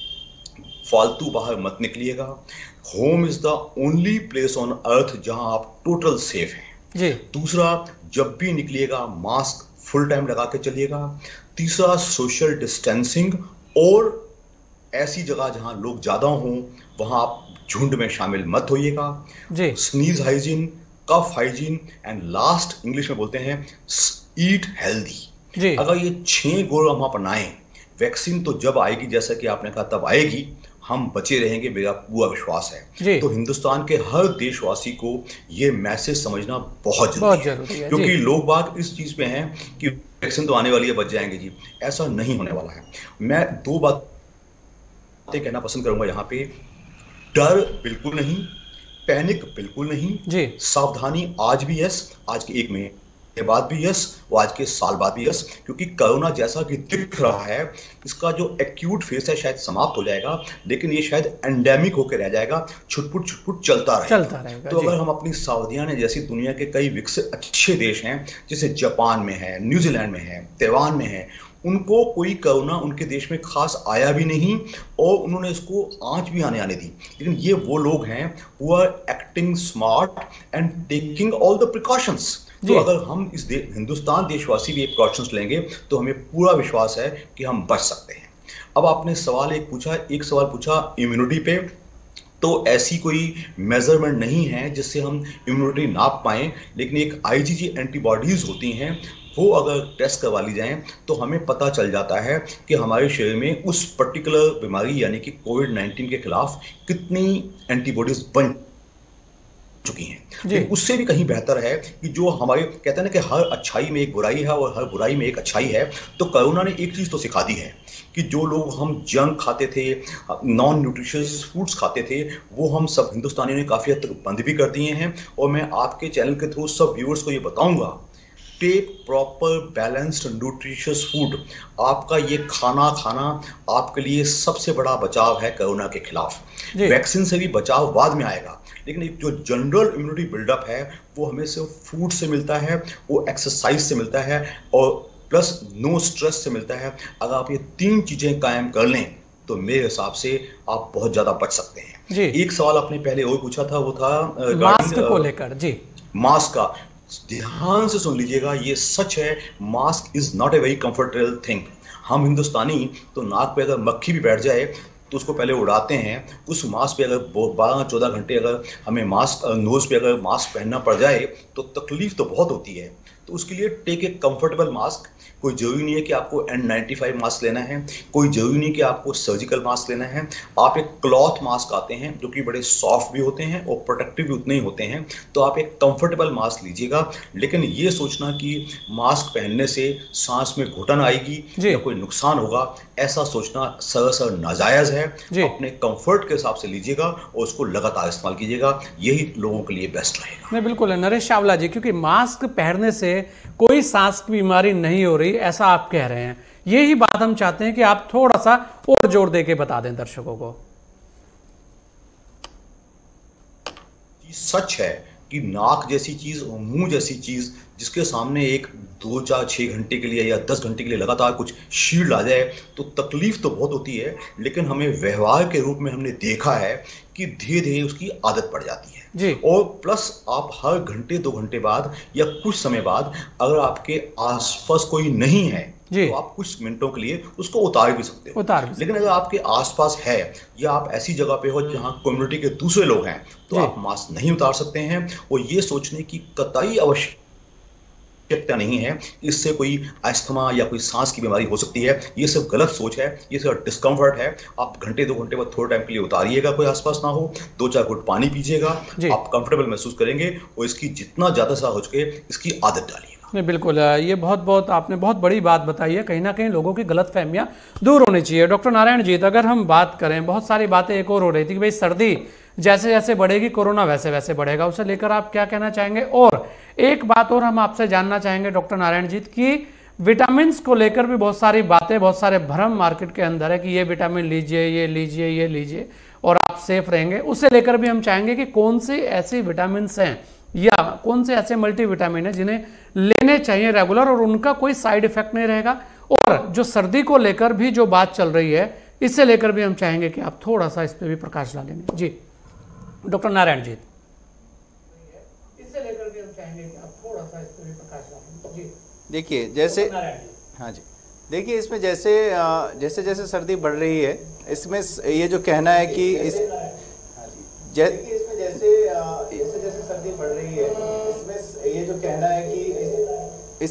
फालतू बाहर मत निकलिएगा। Home is the only place on earth जहां आप टोटल सेफ हैं। दूसरा, जब भी निकलिएगा मास्क फुल टाइम लगा के चलिएगा। तीसरा, सोशल डिस्टेंसिंग, और ऐसी जगह जहां लोग ज्यादा हों वहां आप झुंड में शामिल मत होइएगा। Sneeze hygiene, cough hygiene, and last English में बोलते हैं ईट हेल्दी। अगर ये 6 गुण हम अपनाएं, वैक्सीन तो जब आएगी, जैसा कि आपने कहा, तब आएगी, हम बचे रहेंगे, मेरा पूरा विश्वास है। तो हिंदुस्तान के हर देशवासी को ये मैसेज समझना बहुत जरूरी है, क्योंकि लोग बात इस चीज पे हैं कि वैक्सीन तो आने वाली है, बच जाएंगे जी। ऐसा नहीं होने वाला है। मैं 2 बातें कहना पसंद करूंगा यहाँ पे। डर बिल्कुल नहीं, पैनिक बिल्कुल नहीं, सावधानी आज भी यस, आज के 1 महीने के बाद भी यस, और आज के साल बाद भी यस। क्योंकि कोरोना जैसा कि दिख रहा है, इसका जो एक्यूट फेस है शायद समाप्त हो जाएगा, लेकिन ये शायद एंडेमिक होकर रह जाएगा, छुटपुट चलता रहेगा। तो अगर हम अपनी सावधानियां, जैसी दुनिया के कई विकसित अच्छे देश हैं, जैसे जापान में है, न्यूजीलैंड में है, ताइवान में है, उनको कोई कोरोना उनके देश में खास आया भी नहीं, और उन्होंने इसको आंच भी आने दी। लेकिन ये वो लोग हैं who are acting smart and taking all the precautions. तो अगर हम इस हिंदुस्तान देशवासी भी प्रिकॉशंस लेंगे, तो हमें पूरा विश्वास है कि हम बच सकते हैं। अब आपने एक सवाल पूछा इम्यूनिटी पे, तो ऐसी कोई मेजरमेंट नहीं है जिससे हम इम्यूनिटी नाप पाएं, लेकिन एक आईजीजी एंटीबॉडीज होती हैं, वो अगर टेस्ट करवा ली जाएं तो हमें पता चल जाता है कि हमारे शरीर में उस पर्टिकुलर बीमारी यानी कि कोविड-19 के खिलाफ कितनी एंटीबॉडीज बन चुकी हैं। उससे भी कहीं बेहतर है कि जो हमारे कहते हैं ना कि हर अच्छाई में एक बुराई है और हर बुराई में एक अच्छाई है। तो कोरोना ने एक चीज तो सिखा दी है कि जो लोग हम जंक खाते थे, नॉन न्यूट्रिशियस फूड्स खाते थे, वो हम सब हिंदुस्तानियों ने काफी हद तक बंद भी कर दिए हैं। और मैं आपके चैनल के थ्रू सब व्यूअर्स को ये बताऊंगा, take proper balanced nutritious food. आपका ये खाना आपके लिए सबसे बड़ा बचाव है कोरोना के खिलाफ। वैक्सीन से भी बचाव बाद में आएगा, लेकिन एक जो जनरल इम्यूनिटी बिल्डअप है वो हमें सिर्फ फूड से मिलता है, वो एक्सरसाइज से मिलता है, और प्लस नो स्ट्रेस से मिलता है। अगर आप ये 3 चीजें कायम कर लें तो मेरे हिसाब से आप बहुत ज्यादा बच सकते हैं। एक सवाल आपने पहले और पूछा था, वो था मास्क को लेकर। मास्क का ध्यान से सुन लीजिएगा, ये सच है, mask is not a very comfortable thing. हम हिंदुस्तानी तो नाक पे अगर मक्खी भी बैठ जाए तो उसको पहले उड़ाते हैं। उस मास्क पे अगर 12-14 घंटे अगर हमें नोज पे अगर मास्क पहनना पड़ जाए तो तकलीफ तो बहुत होती है। तो उसके लिए टेक ए कंफर्टेबल मास्क। कोई जरूरी नहीं है कि आपको N95 मास्क लेना है, कोई जरूरी नहीं कि आपको सर्जिकल मास्क लेना है। आप एक क्लॉथ मास्क आते हैं जो कि बड़े सॉफ्ट भी होते हैं और प्रोटेक्टिव भी उतने ही होते हैं। तो आप एक कंफर्टेबल मास्क लीजिएगा, लेकिन ये सोचना कि मास्क पहनने से सांस में घुटन आएगी या कोई नुकसान होगा, ऐसा सोचना सरासर नाजायज है। अपने कंफर्ट के हिसाब से लीजिएगा और उसको लगातार इस्तेमाल कीजिएगा, यही लोगों के लिए बेस्ट रहेगा। नहीं, बिल्कुल नरेश चावला जी, क्योंकि मास्क पहनने से कोई सांस की बीमारी नहीं हो रही, ऐसा आप कह रहे हैं। यही बात हम चाहते हैं कि आप थोड़ा सा और जोर देके बता दें दर्शकों को। सच है कि नाक जैसी चीज और मुंह जैसी चीज जिसके सामने एक 2, 4, 6 घंटे के लिए या 10 घंटे के लिए लगातार कुछ शील्ड आ जाए तो तकलीफ तो बहुत होती है, लेकिन हमें व्यवहार के रूप में हमने देखा है कि धीरे धीरे उसकी आदत पड़ जाती है जी। और प्लस आप हर घंटे 2 घंटे बाद या कुछ समय बाद अगर आपके आसपास कोई नहीं है तो आप कुछ मिनटों के लिए उसको उतार भी सकते हो। लेकिन अगर आपके आसपास है या आप ऐसी जगह पे हो जहां कम्युनिटी के दूसरे लोग हैं तो आप मास्क नहीं उतार सकते हैं। और ये सोचने की कतई आवश्यकता नहीं है इससे कोई अस्थमा या कोई सांस की बीमारी हो सकती है। ये सब गलत सोच है, ये सब डिस्कम्फर्ट है। आप घंटे 2 घंटे बाद थोड़े टाइम के लिए उतारिएगा, कोई आसपास ना हो, 2-4 घुट पानी पीजिएगा, आप कंफर्टेबल महसूस करेंगे और इसकी जितना ज्यादा सा हो सके इसकी आदत डालिएगा। नहीं, बिल्कुल, ये बहुत आपने बहुत बड़ी बात बताई है। कहीं ना कहीं लोगों की गलतफहमियां दूर होनी चाहिए। डॉक्टर नारायण जी, अगर हम बात करें, बहुत सारी बातें एक और हो रही थी कि भाई सर्दी जैसे जैसे बढ़ेगी कोरोना वैसे वैसे बढ़ेगा, उसे लेकर आप क्या कहना चाहेंगे? और एक बात और हम आपसे जानना चाहेंगे डॉक्टर नारायण जी कि विटामिन को लेकर भी बहुत सारी बातें, बहुत सारे भ्रम मार्केट के अंदर है कि ये विटामिन लीजिए, ये लीजिए, ये लीजिए और आप सेफ रहेंगे। उसे लेकर भी हम चाहेंगे कि कौन सी ऐसी विटामिन हैं या कौन से ऐसे मल्टीविटामिन है जिन्हें लेने चाहिए रेगुलर और उनका कोई साइड इफेक्ट नहीं रहेगा। और जो सर्दी को लेकर भी जो बात चल रही है इससे लेकर भी हम चाहेंगे कि आप थोड़ा सा इस पे भी प्रकाश डालेंगे। जी डॉक्टर नारायण जी, इससे लेकर भी हम चाहेंगे कि आप थोड़ा सा इस पे भी प्रकाश डालेंगे। जी देखिए, जैसे हाँ जी, देखिए इसमें जैसे जैसे जैसे सर्दी बढ़ रही है इसमें ये जो कहना है कि इसमें जैसे जैसे सर्दी बढ़ रही है इसमें ये जो कहना है कि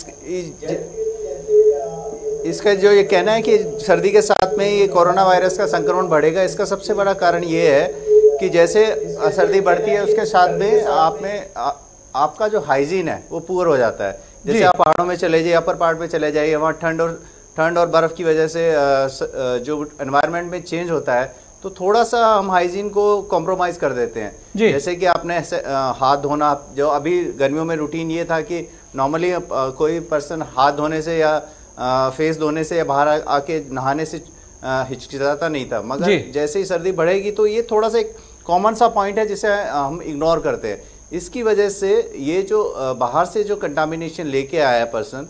इसका जो ये कहना है कि सर्दी के साथ में ये कोरोना वायरस का संक्रमण बढ़ेगा। इसका सबसे बड़ा कारण ये है कि जैसे सर्दी बढ़ती है उसके साथ में आपका जो हाइजीन है वो पुअर हो जाता है। जैसे आप पहाड़ों में चले जाइए, अपर पार्ट में चले जाइए, वहाँ ठंड और बर्फ़ की वजह से जो एनवायरनमेंट में चेंज होता है तो थोड़ा सा हम हाइजीन को कॉम्प्रोमाइज कर देते हैं। जैसे कि आपने हाथ धोना, जो अभी गर्मियों में रूटीन ये था कि नॉर्मली कोई पर्सन हाथ धोने से या फेस धोने से या बाहर आके नहाने से हिचकिचाता नहीं था, मगर जैसे ही सर्दी बढ़ेगी तो ये थोड़ा सा एक कॉमन सा पॉइंट है जिसे हम इग्नोर करते हैं। इसकी वजह से ये जो बाहर से जो कंटामिनेशन लेके आया है पर्सन,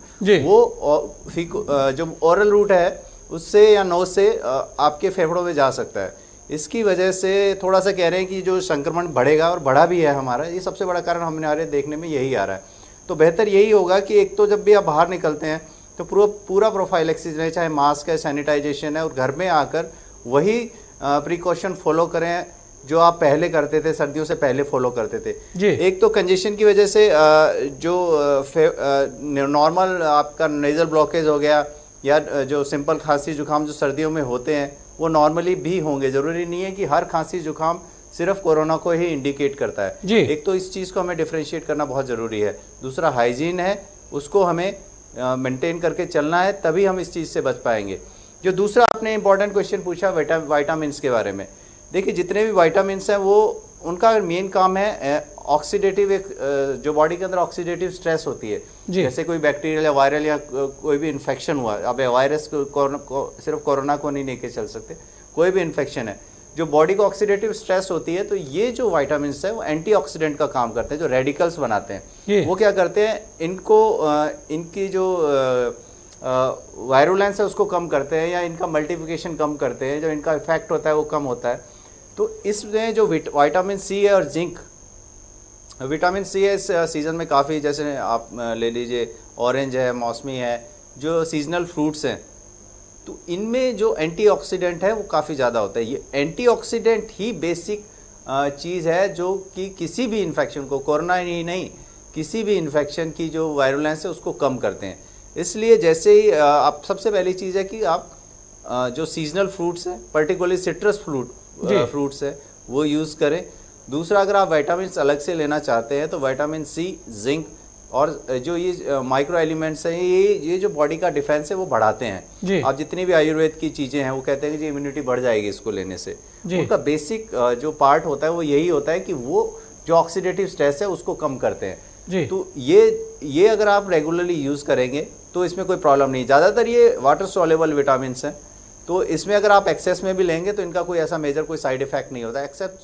वो जो ओरल रूट है उससे या नोज से आपके फेफड़ों में जा सकता है। इसकी वजह से थोड़ा सा कह रहे हैं कि जो संक्रमण बढ़ेगा और बढ़ा भी है हमारा, ये सबसे बड़ा कारण हमारे देखने में यही आ रहा है। तो बेहतर यही होगा कि एक तो जब भी आप बाहर निकलते हैं तो पूरा प्रोफाइलेक्सिस है, चाहे मास्क है, सैनिटाइजेशन है, और घर में आकर वही प्रिकॉशन फॉलो करें जो आप पहले करते थे, सर्दियों से पहले फॉलो करते थे। एक तो कंजेशन की वजह से जो नॉर्मल आपका नेजल ब्लॉकेज हो गया या जो सिंपल खांसी जुकाम जो सर्दियों में होते हैं वो नॉर्मली भी होंगे। जरूरी नहीं है कि हर खांसी जुकाम सिर्फ कोरोना को ही इंडिकेट करता है। एक तो इस चीज़ को हमें डिफ्रेंशिएट करना बहुत ज़रूरी है। दूसरा हाइजीन है, उसको हमें मेंटेन करके चलना है, तभी हम इस चीज़ से बच पाएंगे। जो दूसरा आपने इंपॉर्टेंट क्वेश्चन पूछा विटामिन्स के बारे में, देखिए जितने भी विटामिन्स हैं वो उनका मेन काम है ऑक्सीडेटिव, एक जो बॉडी के अंदर ऑक्सीडेटिव स्ट्रेस होती है, जैसे कोई बैक्टीरियल या वायरल या कोई भी इन्फेक्शन हुआ। अब वायरस को सिर्फ कोरोना को नहीं लेके चल सकते, कोई भी इन्फेक्शन है जो बॉडी को ऑक्सीडेटिव स्ट्रेस होती है, तो ये जो विटामिन्स है वो एंटीऑक्सीडेंट का काम करते हैं। जो रेडिकल्स बनाते हैं वो क्या करते हैं, इनको इनकी जो वायरुलेंस है उसको कम करते हैं या इनका मल्टीप्लिकेशन कम करते हैं, जो इनका इफेक्ट होता है वो कम होता है। तो इसमें जो विटामिन सी है और जिंक, विटामिन सी है इस सीज़न में काफ़ी, जैसे आप ले लीजिए ऑरेंज है, मौसमी है, जो सीजनल फ्रूट्स हैं, तो इनमें जो एंटीऑक्सीडेंट है वो काफ़ी ज़्यादा होता है। ये एंटीऑक्सीडेंट ही बेसिक चीज़ है जो कि किसी भी इन्फेक्शन को, कोरोना ही नहीं, किसी भी इन्फेक्शन की जो वायरुलेंस है उसको कम करते हैं। इसलिए जैसे ही आप, सबसे पहली चीज़ है कि आप जो सीजनल फ्रूट्स हैं, पर्टिकुलरली सिट्रस फ्रूट्स है वो यूज़ करें। दूसरा, अगर आप विटामिन अलग से लेना चाहते हैं तो विटामिन सी, जिंक और जो ये माइक्रो एलिमेंट्स हैं, ये जो बॉडी का डिफेंस है वो बढ़ाते हैं। आप जितनी भी आयुर्वेद की चीज़ें हैं वो कहते हैं कि इम्यूनिटी बढ़ जाएगी इसको लेने से। उनका बेसिक जो पार्ट होता है वो यही होता है कि वो जो ऑक्सीडेटिव स्ट्रेस है उसको कम करते हैं। तो ये अगर आप रेगुलरली यूज़ करेंगे तो इसमें कोई प्रॉब्लम नहीं। ज़्यादातर ये वाटर सॉल्युबल विटामिन्स हैं, तो इसमें अगर आप एक्सेस में भी लेंगे तो इनका कोई ऐसा मेजर कोई साइड इफेक्ट नहीं होता, एक्सेप्ट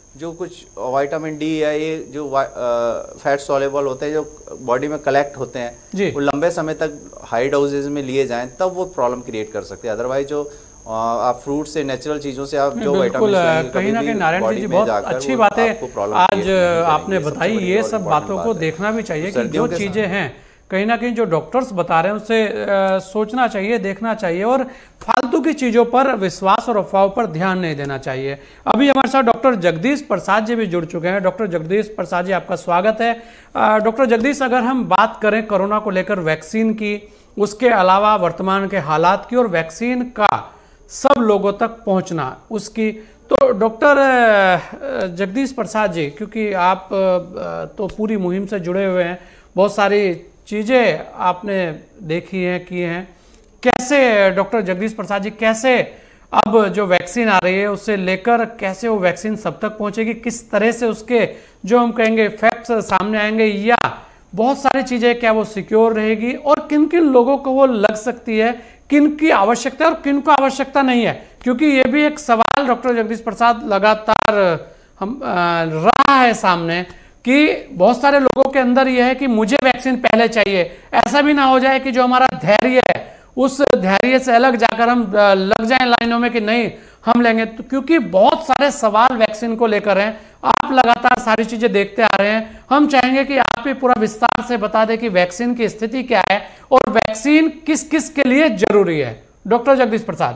जो कुछ विटामिन डी या ये जो फैट सॉल्युबल होते हैं जो बॉडी में कलेक्ट होते हैं, वो लंबे समय तक हाई डोजेज में लिए जाएं तब वो प्रॉब्लम क्रिएट कर सकते हैं। अदरवाइज जो आप फ्रूट से, नेचुरल चीजों से आप जो विटामिन कहीं ना कहीं नारायण जी बहुत अच्छी बातें आज आपने बताई। ये सब बातों को देखना भी चाहिए कि जो चीजें हैं कहीं ना कहीं जो डॉक्टर्स बता रहे हैं उससे सोचना चाहिए, देखना चाहिए और फालतू की चीज़ों पर विश्वास और अफवाहों पर ध्यान नहीं देना चाहिए। अभी हमारे साथ डॉक्टर जगदीश प्रसाद जी भी जुड़ चुके हैं। डॉक्टर जगदीश प्रसाद जी, आपका स्वागत है। डॉक्टर जगदीश, अगर हम बात करें कोरोना को लेकर वैक्सीन की, उसके अलावा वर्तमान के हालात की और वैक्सीन का सब लोगों तक पहुँचना उसकी, तो डॉक्टर जगदीश प्रसाद जी, क्योंकि आप तो पूरी मुहिम से जुड़े हुए हैं, बहुत सारी चीज़ें आपने देखी हैं, की हैं, कैसे डॉक्टर जगदीश प्रसाद जी, कैसे अब जो वैक्सीन आ रही है उससे लेकर कैसे वो वैक्सीन सब तक पहुंचेगी, किस तरह से उसके जो हम कहेंगे फैक्ट्स सामने आएंगे, या बहुत सारी चीज़ें क्या वो सिक्योर रहेगी और किन किन लोगों को वो लग सकती है, किन की आवश्यकता है और किन को आवश्यकता नहीं है, क्योंकि ये भी एक सवाल डॉक्टर जगदीश प्रसाद लगातार हम रहा है सामने कि बहुत सारे लोगों के अंदर यह है कि मुझे वैक्सीन पहले चाहिए। ऐसा भी ना हो जाए कि जो हमारा धैर्य है उस धैर्य से अलग जाकर हम लग जाएं लाइनों में कि नहीं हम लेंगे, तो क्योंकि बहुत सारे सवाल वैक्सीन को लेकर हैं। आप लगातार सारी चीजें देखते आ रहे हैं, हम चाहेंगे कि आप भी पूरा विस्तार से बता दें कि वैक्सीन की स्थिति क्या है और वैक्सीन किस किस के लिए जरूरी है। डॉक्टर जगदीश प्रसाद।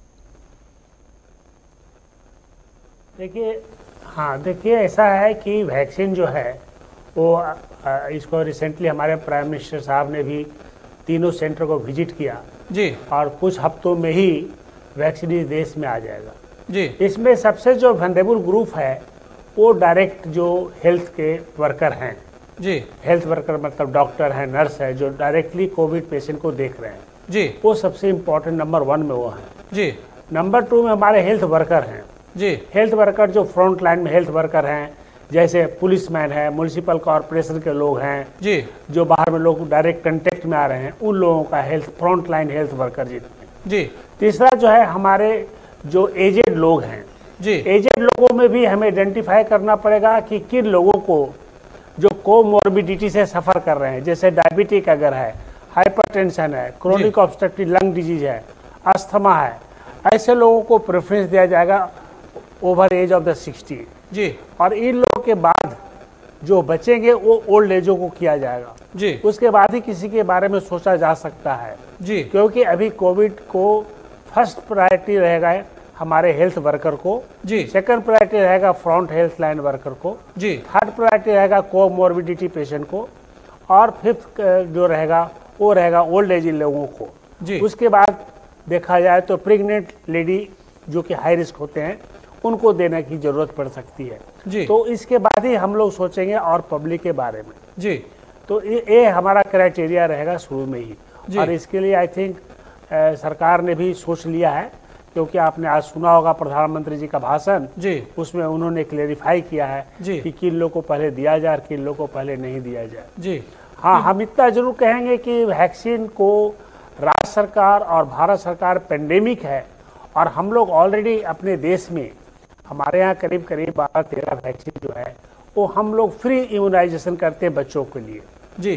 देखिए ऐसा है कि वैक्सीन जो है वो इसको रिसेंटली हमारे प्राइम मिनिस्टर साहब ने भी तीनों सेंटर को विजिट किया जी, और कुछ हफ्तों में ही वैक्सीन इस देश में आ जाएगा जी। इसमें सबसे जो वल्नरेबल ग्रुप है वो डायरेक्ट जो हेल्थ के वर्कर हैं जी, हेल्थ वर्कर मतलब डॉक्टर हैं, नर्स है, जो डायरेक्टली कोविड पेशेंट को देख रहे हैं जी, वो सबसे इम्पोर्टेंट नंबर 1 में वो है जी। नंबर 2 में हमारे हेल्थ वर्कर हैं जी। हेल्थ वर्कर जो फ्रंट लाइन में हेल्थ वर्कर हैं, जैसे पुलिसमैन है, म्युनिसिपल कॉर्पोरेशन के लोग हैं जी, जो बाहर में लोग डायरेक्ट कांटेक्ट में आ रहे हैं, उन लोगों का health front line health worker जितने जी। तीसरा जो है हमारे जो एजेड लोग हैं जी, एजेड लोगों में भी हमें आइडेंटिफाई करना पड़ेगा कि किन लोगों को जो कोमोर्बिडिटी से सफर कर रहे हैं, जैसे डायबिटिक अगर है, हाइपरटेंशन है, क्रोनिक ऑब्स्ट्रक्टिव लंग डिजीज है, अस्थमा है, ऐसे लोगों को प्रेफरेंस दिया जाएगा ओवर एज ऑफ द 60 जी। और इन लोगों के बाद जो बचेंगे वो ओल्ड एजों को किया जाएगा जी। उसके बाद ही किसी के बारे में सोचा जा सकता है जी, क्योंकि अभी कोविड को फर्स्ट प्रायोरिटी रहेगा हमारे हेल्थ वर्कर को जी, सेकंड प्रायोरिटी रहेगा फ्रंट हेल्थ लाइन वर्कर को जी, थर्ड प्रायोरिटी रहेगा कोमोर्बिडिटी पेशेंट को, और फिफ्थ जो रहेगा वो रहेगा ओल्ड एज लोगों को जी। उसके बाद देखा जाए तो प्रेग्नेंट लेडी जो कि हाई रिस्क होते हैं उनको देने की जरूरत पड़ सकती है जी। तो इसके बाद ही हम लोग सोचेंगे और पब्लिक के बारे में जी। तो ये हमारा क्राइटेरिया रहेगा शुरू में ही, और इसके लिए आई थिंक सरकार ने भी सोच लिया है, क्योंकि आपने आज सुना होगा प्रधानमंत्री जी का भाषण जी, उसमें उन्होंने क्लेरिफाई किया है कि किन लोगों को पहले दिया जाए और किन लोगों को पहले नहीं दिया जाए जी। हाँ, हम इतना जरूर कहेंगे कि वैक्सीन को राज्य सरकार और भारत सरकार पेंडेमिक है, और हम लोग ऑलरेडी अपने देश में हमारे यहाँ करीब 12-13 वैक्सीन जो है वो हम लोग फ्री इम्यूनाइजेशन करते हैं बच्चों के लिए जी,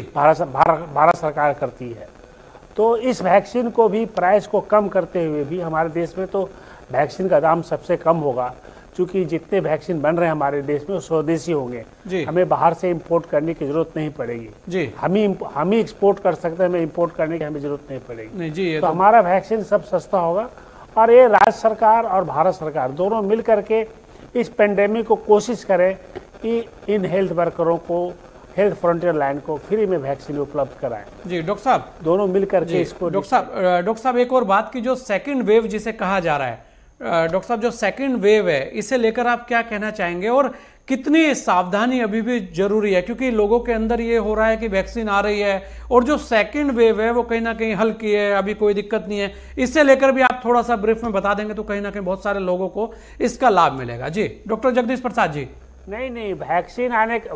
भारत सरकार करती है। तो इस वैक्सीन को भी प्राइस को कम करते हुए भी हमारे देश में तो वैक्सीन का दाम सबसे कम होगा, क्योंकि जितने वैक्सीन बन रहे हैं हमारे देश में वो स्वदेशी होंगे जी। हमें बाहर से इंपोर्ट करने की जरूरत नहीं पड़ेगी जी। हम ही एक्सपोर्ट कर सकते हैं, हमें इंपोर्ट करने की हमें जरूरत नहीं पड़ेगी नहीं जी। तो हमारा वैक्सीन सब सस्ता होगा, और ये राज्य सरकार और भारत सरकार दोनों मिल करके इस पेंडेमिक को कोशिश करें कि इन हेल्थ वर्करों को, हेल्थ फ्रंटियर लाइन को फ्री में वैक्सीन उपलब्ध कराएं जी। डॉक्टर साहब दोनों मिल करके इसको, डॉक्टर साहब एक और बात की, जो सेकंड वेव जिसे कहा जा रहा है, डॉक्टर साहब जो सेकंड वेव है इसे लेकर आप क्या कहना चाहेंगे, और कितनी सावधानी अभी भी जरूरी है, क्योंकि लोगों के अंदर ये हो रहा है कि वैक्सीन आ रही है और जो सेकंड वेव है वो कहीं ना कहीं हल्की है, अभी कोई दिक्कत नहीं है, इससे लेकर भी आप थोड़ा सा ब्रीफ में बता देंगे तो कहीं ना कहीं बहुत सारे लोगों को इसका लाभ मिलेगा जी। डॉक्टर जगदीश प्रसाद जी। नहीं, वैक्सीन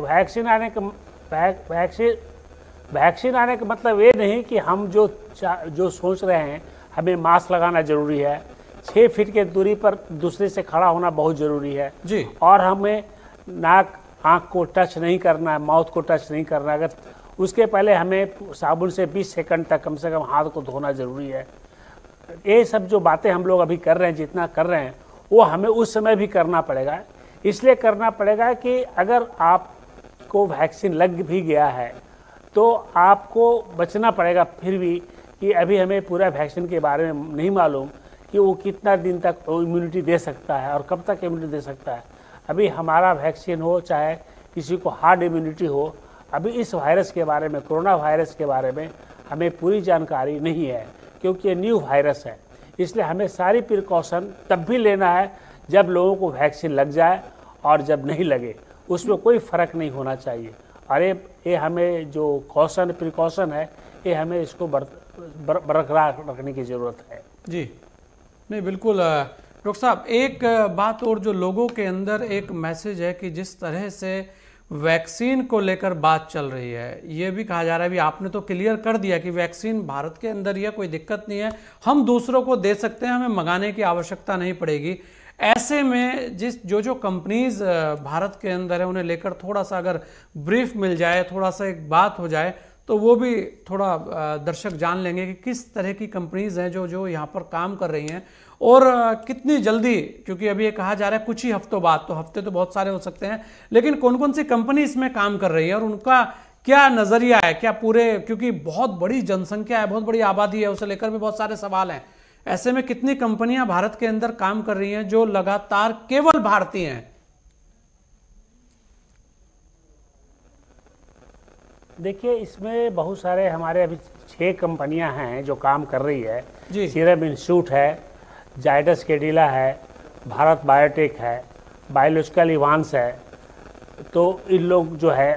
आने का मतलब ये नहीं कि हम जो सोच रहे हैं हमें मास्क लगाना जरूरी है, 6 फीट के दूरी पर दूसरे से खड़ा होना बहुत जरूरी है जी। और हमें नाक आंख को टच नहीं करना है, माउथ को टच नहीं करना है। अगर उसके पहले हमें साबुन से 20 सेकंड तक कम से कम हाथ को धोना जरूरी है। ये सब जो बातें हम लोग अभी कर रहे हैं, जितना कर रहे हैं, वो हमें उस समय भी करना पड़ेगा। इसलिए करना पड़ेगा कि अगर आपको वैक्सीन लग भी गया है तो आपको बचना पड़ेगा फिर भी, कि अभी हमें पूरा वैक्सीन के बारे में नहीं मालूम कि वो कितना दिन तक इम्यूनिटी दे सकता है और कब तक इम्यूनिटी दे सकता है। अभी हमारा वैक्सीन हो चाहे किसी को हार्ड इम्यूनिटी हो, अभी इस वायरस के बारे में, कोरोना वायरस के बारे में हमें पूरी जानकारी नहीं है, क्योंकि ये न्यू वायरस है। इसलिए हमें सारी प्रिकॉशन तब भी लेना है जब लोगों को वैक्सीन लग जाए, और जब नहीं लगे उसमें कोई फ़र्क नहीं होना चाहिए। और ये हमें जो प्रिकॉशन है, ये हमें इसको बरकरार रखने की ज़रूरत है। जी नहीं, बिल्कुल डॉक्टर साहब, एक बात और जो लोगों के अंदर एक मैसेज है कि जिस तरह से वैक्सीन को लेकर बात चल रही है, ये भी कहा जा रहा है, अभी आपने तो क्लियर कर दिया कि वैक्सीन भारत के अंदर यह कोई दिक्कत नहीं है, हम दूसरों को दे सकते हैं, हमें मंगाने की आवश्यकता नहीं पड़ेगी। ऐसे में जो कंपनीज भारत के अंदर है, उन्हें लेकर थोड़ा सा अगर ब्रीफ मिल जाए, थोड़ा सा एक बात हो जाए, तो वो भी थोड़ा दर्शक जान लेंगे कि किस तरह की कंपनीज हैं जो यहाँ पर काम कर रही हैं, और कितनी जल्दी, क्योंकि अभी ये कहा जा रहा है कुछ ही हफ्तों बाद, तो हफ्ते तो बहुत सारे हो सकते हैं, लेकिन कौन कौन सी कंपनी इसमें काम कर रही है और उनका क्या नजरिया है, क्या पूरे, क्योंकि बहुत बड़ी जनसंख्या है, बहुत बड़ी आबादी है, उसे लेकर भी बहुत सारे सवाल हैं। ऐसे में कितनी कंपनियां भारत के अंदर काम कर रही हैं जो लगातार केवल भारतीय हैं? देखिए, इसमें बहुत सारे हमारे अभी 6 कंपनियां हैं जो काम कर रही है। सीरम इंस्टीट्यूट है, जाइडस कैडिला है, भारत बायोटेक है, बायोलॉजिकल इवांस है। तो इन लोग जो है,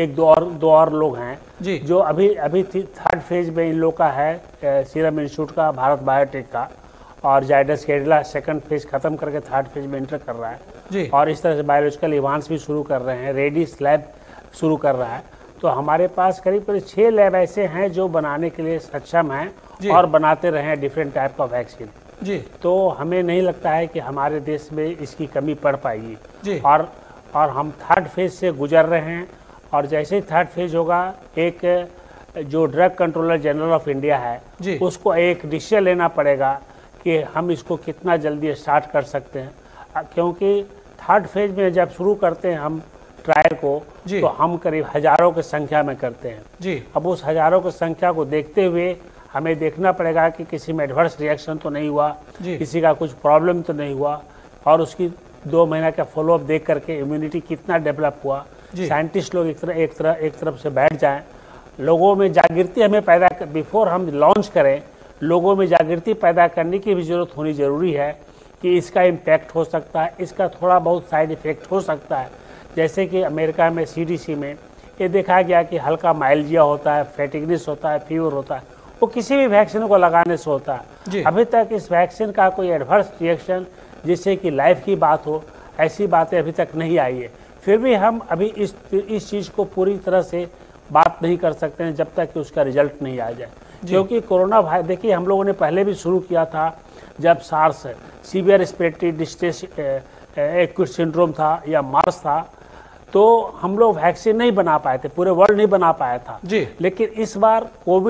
दो और लोग हैं जी, जो अभी 3rd फेज में इन लोग का है, सीरम इंस्टीट्यूट का, भारत बायोटेक का, और जाइडस कैडिला 2nd फेज खत्म करके 3rd फेज में एंटर कर रहा है जी। और इस तरह से बायोलॉजिकल इवांस भी शुरू कर रहे हैं, रेडिस लैब शुरू कर रहा है। तो हमारे पास करीब 6 लैब ऐसे हैं जो बनाने के लिए सक्षम हैं और बनाते रहे हैं डिफरेंट टाइप का वैक्सीन जी। तो हमें नहीं लगता है कि हमारे देश में इसकी कमी पड़ पाएगी जी। और हम 3rd फेज से गुजर रहे हैं, और जैसे ही 3rd फेज होगा, एक जो drug controller general of India है उसको एक डिसीजन लेना पड़ेगा कि हम इसको कितना जल्दी स्टार्ट कर सकते हैं, क्योंकि 3rd फेज में जब शुरू करते हैं हम ट्रायल को तो हम करीब हजारों की संख्या में करते हैं जी। अब उस हजारों की संख्या को देखते हुए हमें देखना पड़ेगा कि किसी में एडवर्स रिएक्शन तो नहीं हुआ, किसी का कुछ प्रॉब्लम तो नहीं हुआ, और उसकी 2 महीना का फॉलोअप देख करके इम्यूनिटी कितना डेवलप हुआ। साइंटिस्ट लोग एक तरफ से बैठ जाएं, लोगों में जागृति हमें पैदा बिफोर हम लॉन्च करें, लोगों में जागृति पैदा करने की भी जरूरत होनी जरूरी है कि इसका इम्पैक्ट हो सकता है, इसका थोड़ा बहुत साइड इफेक्ट हो सकता है। जैसे कि अमेरिका में CDC में ये देखा गया कि हल्का माइल्जिया होता है, फैटिगनेस होता है, फीवर होता है, वो किसी भी वैक्सीन को लगाने से होता है। अभी तक इस वैक्सीन का कोई एडवर्स रिएक्शन जिससे कि लाइफ की बात हो, ऐसी बातें अभी तक नहीं आई है। फिर भी हम अभी इस चीज़ को पूरी तरह से बात नहीं कर सकते हैं जब तक कि उसका रिजल्ट नहीं आ जाए, क्योंकि कोरोना वायरस, देखिए हम लोगों ने पहले भी शुरू किया था जब SARS, severe respiratory distress acute syndrome था या मार्स था, तो हम लोग वैक्सीन नहीं बना पाए थे, पूरे वर्ल्ड नहीं बना पाया था जी। लेकिन इस बार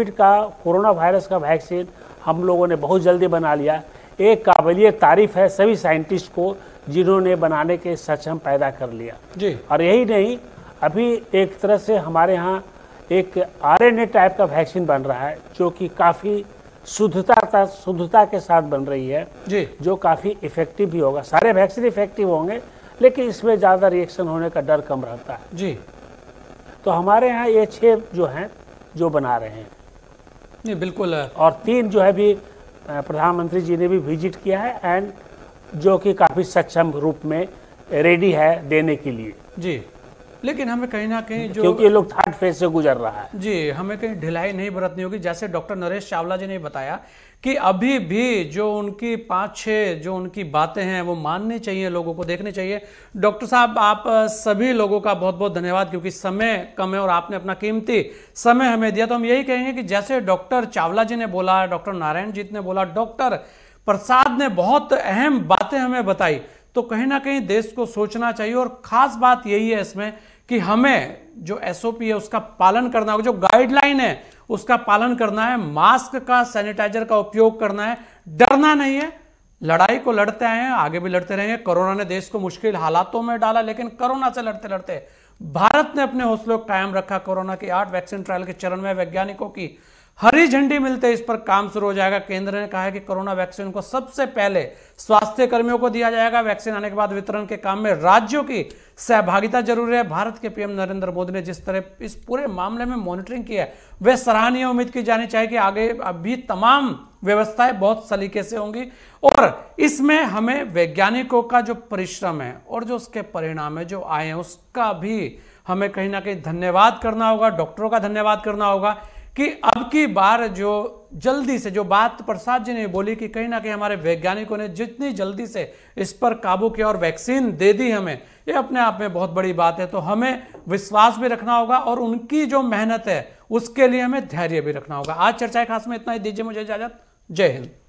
कोरोना वायरस का वैक्सीन हम लोगों ने बहुत जल्दी बना लिया। एक काबिलियत तारीफ है सभी साइंटिस्ट को जिन्होंने बनाने के सक्षम पैदा कर लिया जी। और यही नहीं, अभी एक तरह से हमारे यहाँ एक RNA टाइप का वैक्सीन बन रहा है जो कि काफ़ी शुद्धता के साथ बन रही है जी, जो काफ़ी इफेक्टिव भी होगा। सारे वैक्सीन इफेक्टिव होंगे लेकिन इसमें ज़्यादा रिएक्शन होने का डर कम रहता है जी। तो हमारे यहाँ ये 6 जो हैं जो बना रहे हैं नहीं, बिल्कुल। और 3 जो है भी प्रधानमंत्री जी ने भी विजिट किया है, एंड जो कि काफ़ी सक्षम रूप में रेडी है देने के लिए जी। लेकिन हमें कहीं ना कहीं क्योंकि ये लोग 3rd फेज से गुजर रहा है जी, हमें कहीं ढिलाई नहीं बरतनी होगी। जैसे डॉक्टर नरेश चावला जी ने बताया कि अभी भी जो उनकी 5-6 जो उनकी बातें हैं वो माननी चाहिए, लोगों को देखनी चाहिए। डॉक्टर साहब, आप सभी लोगों का बहुत बहुत धन्यवाद, क्योंकि समय कम है और आपने अपना कीमती समय हमें दिया। तो हम यही कहेंगे कि जैसे डॉक्टर चावला जी ने बोला, डॉक्टर नारायण जीत ने बोला, डॉक्टर प्रसाद ने बहुत अहम बातें हमें बताई। तो कहीं ना कहीं देश को सोचना चाहिए और खास बात यही है इसमें कि हमें जो एसओपी है उसका पालन करना होगा, जो गाइडलाइन है उसका पालन करना है, मास्क का, सैनिटाइजर का उपयोग करना है, डरना नहीं है। लड़ाई को लड़ते आए हैं, आगे भी लड़ते रहेंगे। कोरोना ने देश को मुश्किल हालातों में डाला, लेकिन कोरोना से लड़ते लड़ते भारत ने अपने हौसलों को कायम रखा। कोरोना की 8 वैक्सीन ट्रायल के चरण में वैज्ञानिकों की हरी झंडी मिलते इस पर काम शुरू हो जाएगा। केंद्र ने कहा है कि कोरोना वैक्सीन को सबसे पहले स्वास्थ्य कर्मियों को दिया जाएगा। वैक्सीन आने के बाद वितरण के काम में राज्यों की सहभागिता जरूरी है। भारत के पीएम नरेंद्र मोदी ने जिस तरह इस पूरे मामले में मॉनिटरिंग की है वह सराहनीय। उम्मीद की जानी चाहिए कि आगे अभी तमाम व्यवस्थाएं बहुत सलीके से होंगी और इसमें हमें वैज्ञानिकों का जो परिश्रम है और जो उसके परिणाम है जो आए हैं उसका भी हमें कहीं ना कहीं धन्यवाद करना होगा, डॉक्टरों का धन्यवाद करना होगा कि अब की बार जो जल्दी से जो बात प्रसाद जी ने बोली कि कहीं ना कहीं हमारे वैज्ञानिकों ने जितनी जल्दी से इस पर काबू किया और वैक्सीन दे दी हमें, ये अपने आप में बहुत बड़ी बात है। तो हमें विश्वास भी रखना होगा और उनकी जो मेहनत है उसके लिए हमें धैर्य भी रखना होगा। आज चर्चा खास में इतना ही, दीजिए मुझे इजाजत। जय हिंद।